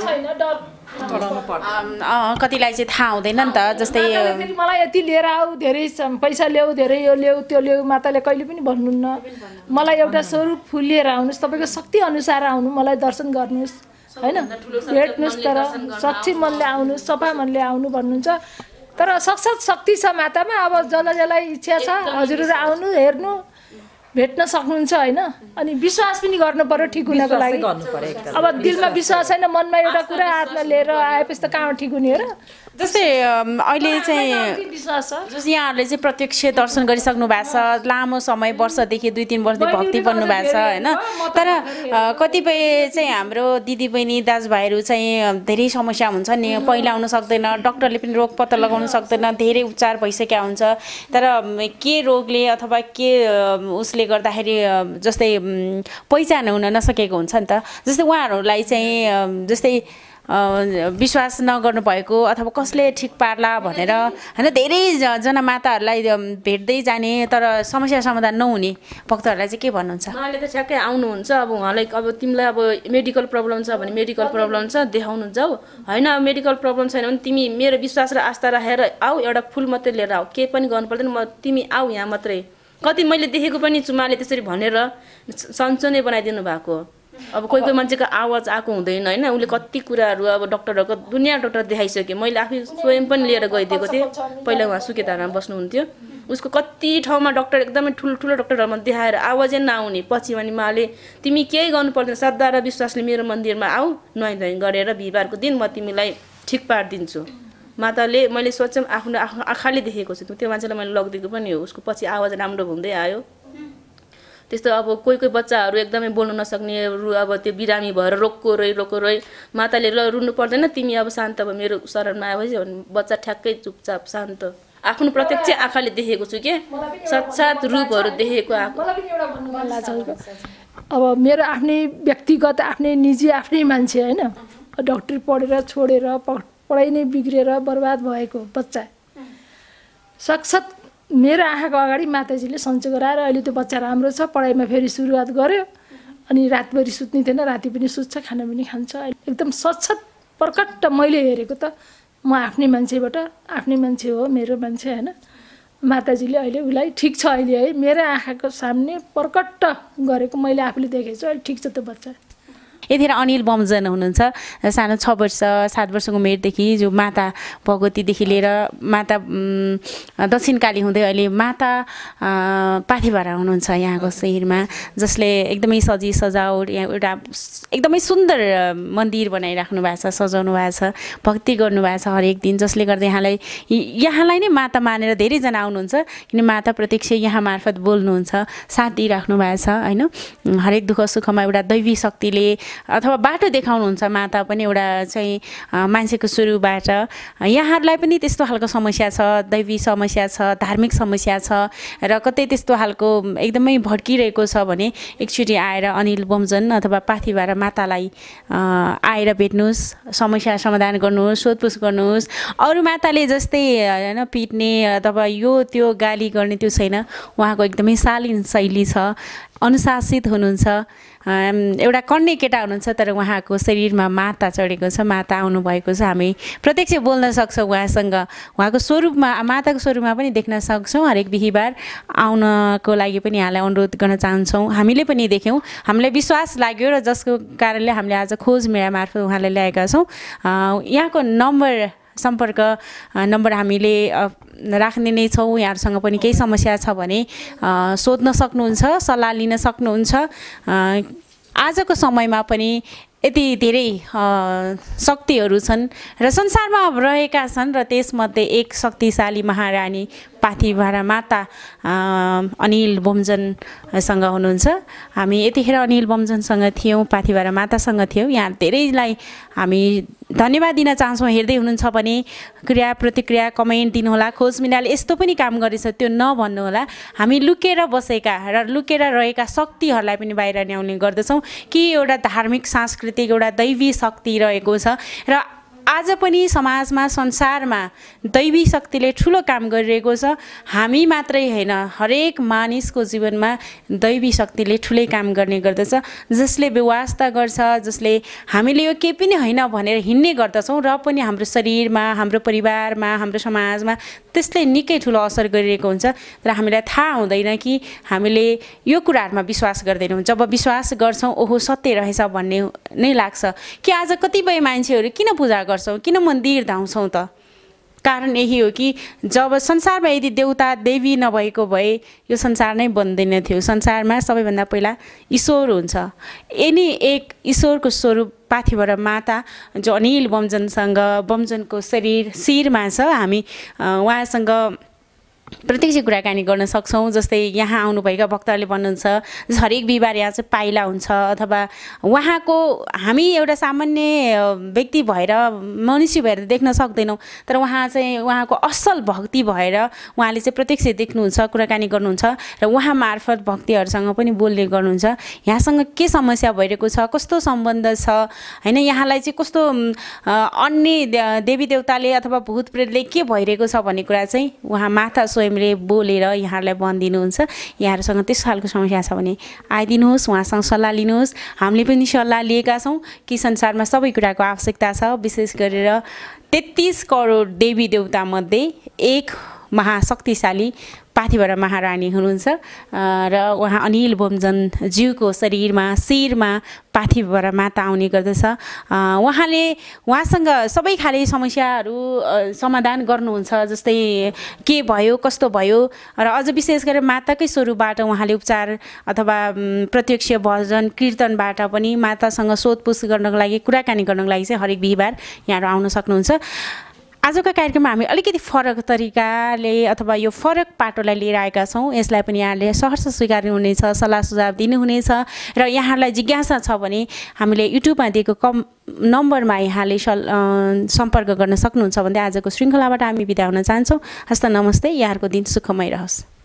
कतिलाई चाहिँ थाहा हुँदैन नि त, जस्तै मलाई यति लिएर आऊ, धेरै पैसा ल्याऊ, धेरै यो ल्याऊ त्यो ल्याऊ, माताले कहिले पनि भन्नुहुन्न। मलाई एउटा स्वरूप फुल लिएर आउनुहोस्, तपाईँको शक्ति अनुसार आउनु, मलाई दर्शन गर्नुहोस् होइन, भेट्नुहोस्, तर सच्ची मनले आउनुहोस्, सफा मनले आउनु भन्नुहुन्छ। तर साक्षात शक्ति छ मातामा, अब जसलाई जसलाई इच्छा छ हजुरहरू आउनु, हेर्नु, भेट्न सक्नुहुन्छ होइन। अनि विश्वास पनि गर्नु पर्यो ठिक हुनको लागि। अब दिलमा विश्वास छैन, मनमा एउटा कुरा हातमा लिएर आएपछि त कहाँ ठिक हुने र। जस्तै अहिले चाहिँ विश्वास छ, जस्तै यहाँहरूले चाहिँ प्रत्यक्ष दर्शन गरिसक्नु भएको छ, लामो समय वर्षदेखि दुई तिन वर्षदेखि भक्ति बन्नु भएको छ होइन। तर कतिपय चाहिँ हाम्रो दिदी बहिनी दाजुभाइहरू चाहिँ धेरै समस्या हुन्छ नि, पहिला आउनु सक्दैन, डक्टरले पनि रोग पत्ता लगाउनु सक्दैन, धेरै उपचार भइसकेका हुन्छ, तर के रोगले अथवा के उसले गर्दाखेरि जस्तै पहिचान हुन नसकेको हुन्छ नि त। जस्तै उहाँहरूलाई चाहिँ जस्तै विश्वास नगर्नु भएको अथवा कसले ठिक पार्ला भनेर होइन, धेरैजना माताहरूलाई भेट्दै जाने तर समस्या समाधान नहुने भक्तहरूलाई चाहिँ के भन्नुहुन्छ? उहाँले त ठ्याक्कै आउनुहुन्छ, अब उहाँलाई अब तिमीलाई अब मेडिकल प्रब्लम छ भने मेडिकल प्रब्लम छ देखाउनु जाऊ, होइन मेडिकल प्रब्लम छैन भने तिमी मेरो विश्वास र आस्था राखेर आऊ, एउटा फुल मात्रै लिएर आऊ, केही पनि गर्नु पर्दैन, म तिमी आऊ यहाँ मात्रै। कति मैले देखेको पनि चुमाले त्यसरी भनेर सन्चो नै बनाइदिनु भएको। अब कोही कोही मान्छेको आवाज आएको हुँदैन होइन, उसले कति कुराहरू अब डक्टरहरूको दुनियाँ डक्टर देखाइसक्यो। मैले आफै स्वयं पनि लिएर गइदिएको थिएँ, पहिला उहाँ सुकेधारमा बस्नुहुन्थ्यो, उसको कति ठाउँमा डक्टर एकदमै ठुल्ठुलो डक्टरहरूमा देखाएर आवाजै नआउने, पछि भने उहाँले तिमी केही गर्नु पर्दैन, श्रद्धा र विश्वासले मेरो मन्दिरमा आऊ, नुहाइ धुवाइ गरेर बिहिबारको दिन म तिमीलाई ठिक पारिदिन्छु। माताले मैले सोचेँ आफ्नो आफ्नो आँखाले देखेको छु, त्यो मान्छेलाई मैले लगिदिएको पनि हो, उसको पछि आवाज राम्रो हुँदै आयो। त्यस्तो अब कोही कोही बच्चाहरू एकदमै बोल्नु नसक्ने, अब त्यो बिरामी भएर रोक्को रही रोक्को रही, माताले ल रुनु पर्दैन, तिमी अब शान्त भयो मेरो शरणमा आएपछि भने बच्चा ठ्याक्कै चुपचाप शान्त। आफ्नो प्रत्यक्ष आँखाले देखेको छु के साक्षात रूपहरू देखेको आएको। अब मेरो आफ्नै व्यक्तिगत आफ्नै निजी आफ्नै मान्छे होइन, डक्टर पढेर छोडेर पढाइ नै बिग्रेर बर्बाद भएको बच्चा, साक्षात मेरो आँखाको अगाडि माताजीले सन्चो गराएर अहिले त्यो बच्चा राम्रो छ, पढाइमा फेरि सुरुवात गर्यो, अनि रातभरि सुत्ने थिएन, राति पनि सुत्छ, खाना पनि खान्छ, एकदम साक्षात प्रकट मैले हेरेको त म आफ्नै मान्छेबाट, आफ्नै मान्छे हो मेरो मान्छे होइन। माताजीले अहिले उसलाई ठिक छ अहिले है, मेरो आँखाको सामने प्रकट गरेको मैले आफूले देखेको छु, अहिले ठिक छ त्यो बच्चा। यतिखेर अनिल बमजन हुनुहुन्छ सानो छ वर्ष सात वर्षको उमेरदेखि जो माता भगवतीदेखि लिएर माता दक्षिणकाली हुँदै अहिले माता पाथिभरा हुनुहुन्छ यहाँको शहरमा, जसले एकदमै सजी सजावट यहाँ एउटा एकदमै सुन्दर मन्दिर बनाइराख्नु भएको छ, सजाउनु भएको छ, भक्ति गर्नुभएको छ हरेक दिन, जसले गर्दा यहाँलाई यहाँलाई नै माता मानेर धेरैजना आउनुहुन्छ किन माता प्रत्यक्ष यहाँ मार्फत बोल्नुहुन्छ, साथ दिइराख्नु भएको छ होइन। हरेक दुःख सुखमा एउटा दैवी शक्तिले अथवा बाटो देखाउनुहुन्छ माता पनि एउटा चाहिँ मान्छेको सुरुबाट। यहाँहरूलाई पनि त्यस्तो खालको समस्या छ, दैवी समस्या छ, धार्मिक समस्या छ र कतै त्यस्तो खालको एकदमै भड्किरहेको छ भने एकचोटि आएर अनिल बमजन अथवा पाथिभरा मातालाई आएर भेट्नुहोस्, समस्या समाधान गर्नुहोस्, सोधपुछ गर्नुहोस्। अरू माताले जस्तै होइन पिट्ने अथवा यो त्यो गाली गर्ने त्यो छैन, उहाँको एकदमै शालीन शैली छ, अनुशासित हुनुहुन्छ, एउटा कन्ने केटा हुनुहुन्छ तर उहाँको शरीरमा माता चढेको छ, माता आउनुभएको छ। हामी प्रत्यक्ष बोल्न सक्छौँ उहाँसँग, उहाँको स्वरूपमा माताको स्वरूपमा पनि देख्न सक्छौँ। हरेक बिहिबार आउनको लागि पनि यहाँलाई अनुरोध गर्न चाहन्छौँ। हामीले पनि देख्यौँ, हामीलाई विश्वास लाग्यो र जसको कारणले हामीले आज खोज मेला मार्फत उहाँलाई ल्याएका छौँ। यहाँको नम्बर सम्पर्क नम्बर हामीले राख्ने नै छौँ। यहाँहरूसँग पनि केही समस्या छ भने सोध्न सक्नुहुन्छ, सल्लाह लिन सक्नुहुन्छ। आजको समयमा पनि यति धेरै शक्तिहरू छन् र संसारमा रहेका छन् र त्यसमध्ये एक शक्तिशाली महारानी पाथिभरा माता अनिल बमजनसँग हुनुहुन्छ। हामी यतिखेर अनिल बमजनसँग थियौँ, पाथिभरा मातासँग थियौँ। यहाँ धेरैलाई हामी धन्यवाद दिन चाहन्छौँ। हेर्दै हुनुहुन्छ भने क्रिया प्रतिक्रिया कमेन्ट दिनुहोला। खोज मिनाले यस्तो पनि काम गरेछ त्यो नभन्नुहोला। हामी लुकेर बसेका र लुकेर रहेका शक्तिहरूलाई पनि बाहिर ल्याउने गर्दछौँ कि एउटा धार्मिक सांस्कृतिक एउटा दैवी शक्ति रहेको छ र आज पनि समाजमा संसारमा दैवी शक्तिले ठुलो काम गरिरहेको छ। हामी मात्रै होइन, हरेक मानिसको जीवनमा दैवी शक्तिले ठुलै काम गर्ने गर्दछ, जसले व्यवस्था गर्छ, जसले हामीले यो केही पनि होइन भनेर हिँड्ने गर्दछौँ र पनि हाम्रो शरीरमा, हाम्रो परिवारमा, हाम्रो समाजमा त्यसले निकै ठुलो असर गरिरहेको हुन्छ र हामीलाई थाहा हुँदैन कि हामीले यो कुराहरूमा विश्वास गर्दैनौँ। जब विश्वास गर्छौँ ओहो सत्य रहेछ भन्ने नै लाग्छ कि आज कतिपय मान्छेहरू किन पूजा गर्छौँ, किन मन्दिर धाउँछौँ त? कारण यही हो कि जब संसारमा यदि देवता देवी नभएको भए यो संसार नै बन्दैन थियो। संसारमा सबैभन्दा पहिला ईश्वर हुन्छ। यिनी एक ईश्वरको स्वरूप पाथिभरा माता जो अनिल बमजनसँग बमजनको शरीर शिरमा छ। हामी उहाँसँग प्रत्यक्ष कुराकानी गर्न सक्छौँ। जस्तै यहाँ आउनुभएका भक्तहरूले भन्नुहुन्छ हरेक बिहिबार यहाँ चाहिँ पाइला हुन्छ अथवा उहाँको हामी एउटा सामान्य व्यक्ति भएर मनुष्य भएर देख्न सक्दैनौँ, तर उहाँ चाहिँ उहाँको असल भक्ति भएर उहाँले चाहिँ प्रत्यक्ष देख्नुहुन्छ, कुराकानी गर्नुहुन्छ र उहाँ मार्फत भक्तिहरूसँग पनि बोल्ने गर्नुहुन्छ। यहाँसँग के समस्या भइरहेको छ, कस्तो सम्बन्ध छ होइन, यहाँलाई चाहिँ कस्तो अन्य देवी देवताले अथवा भूत प्रेतले के भइरहेको छ भन्ने कुरा चाहिँ उहाँ माता स्वयंले बोलेर यहाँहरूलाई भनिदिनुहुन्छ। यहाँहरूसँग त्यस्तो खालको समस्या छ भने आइदिनुहोस्, उहाँसँग सल्लाह लिनुहोस्। हामीले पनि सल्लाह लिएका छौँ कि संसारमा सबै कुराको आवश्यकता छ। विशेष गरेर तेत्तिस करोड देवी देवतामध्ये एक महाशक्तिशाली पाथिभरा महारानी हुनुहुन्छ र उहाँ अनिल बमजन ज्यूको शरीरमा शिरमा पाथिभरा माता आउने गर्दछ। उहाँले उहाँसँग सबै खाले समस्याहरू समाधान गर्नुहुन्छ। जस्तै के भयो, कस्तो भयो र अझ विशेष गरेर माताकै स्वरूपबाट उहाँले उपचार अथवा प्रत्यक्ष भजन कीर्तनबाट पनि मातासँग सोधपुछ गर्नको लागि, कुराकानी गर्नको लागि चाहिँ हरेक बिहिबार यहाँहरू आउन सक्नुहुन्छ। आजको कार्यक्रममा हामी अलिकति फरक तरिकाले अथवा यो फरक पाटोलाई लिएर आएका छौँ। यसलाई पनि यहाँले सहर्ष स्वीकार्नुहुनेछ, सल्लाह सुझाव दिनुहुनेछ र यहाँहरूलाई जिज्ञासा छ भने हामीले युट्युबमा दिएको कम नम्बरमा यहाँले सम्पर्क गर्न सक्नुहुन्छ भन्दै आजको श्रृङ्खलाबाट हामी बिदा हुन चाहन्छौँ। हस्त नमस्ते। यहाँहरूको दिन सुखमय रहोस्।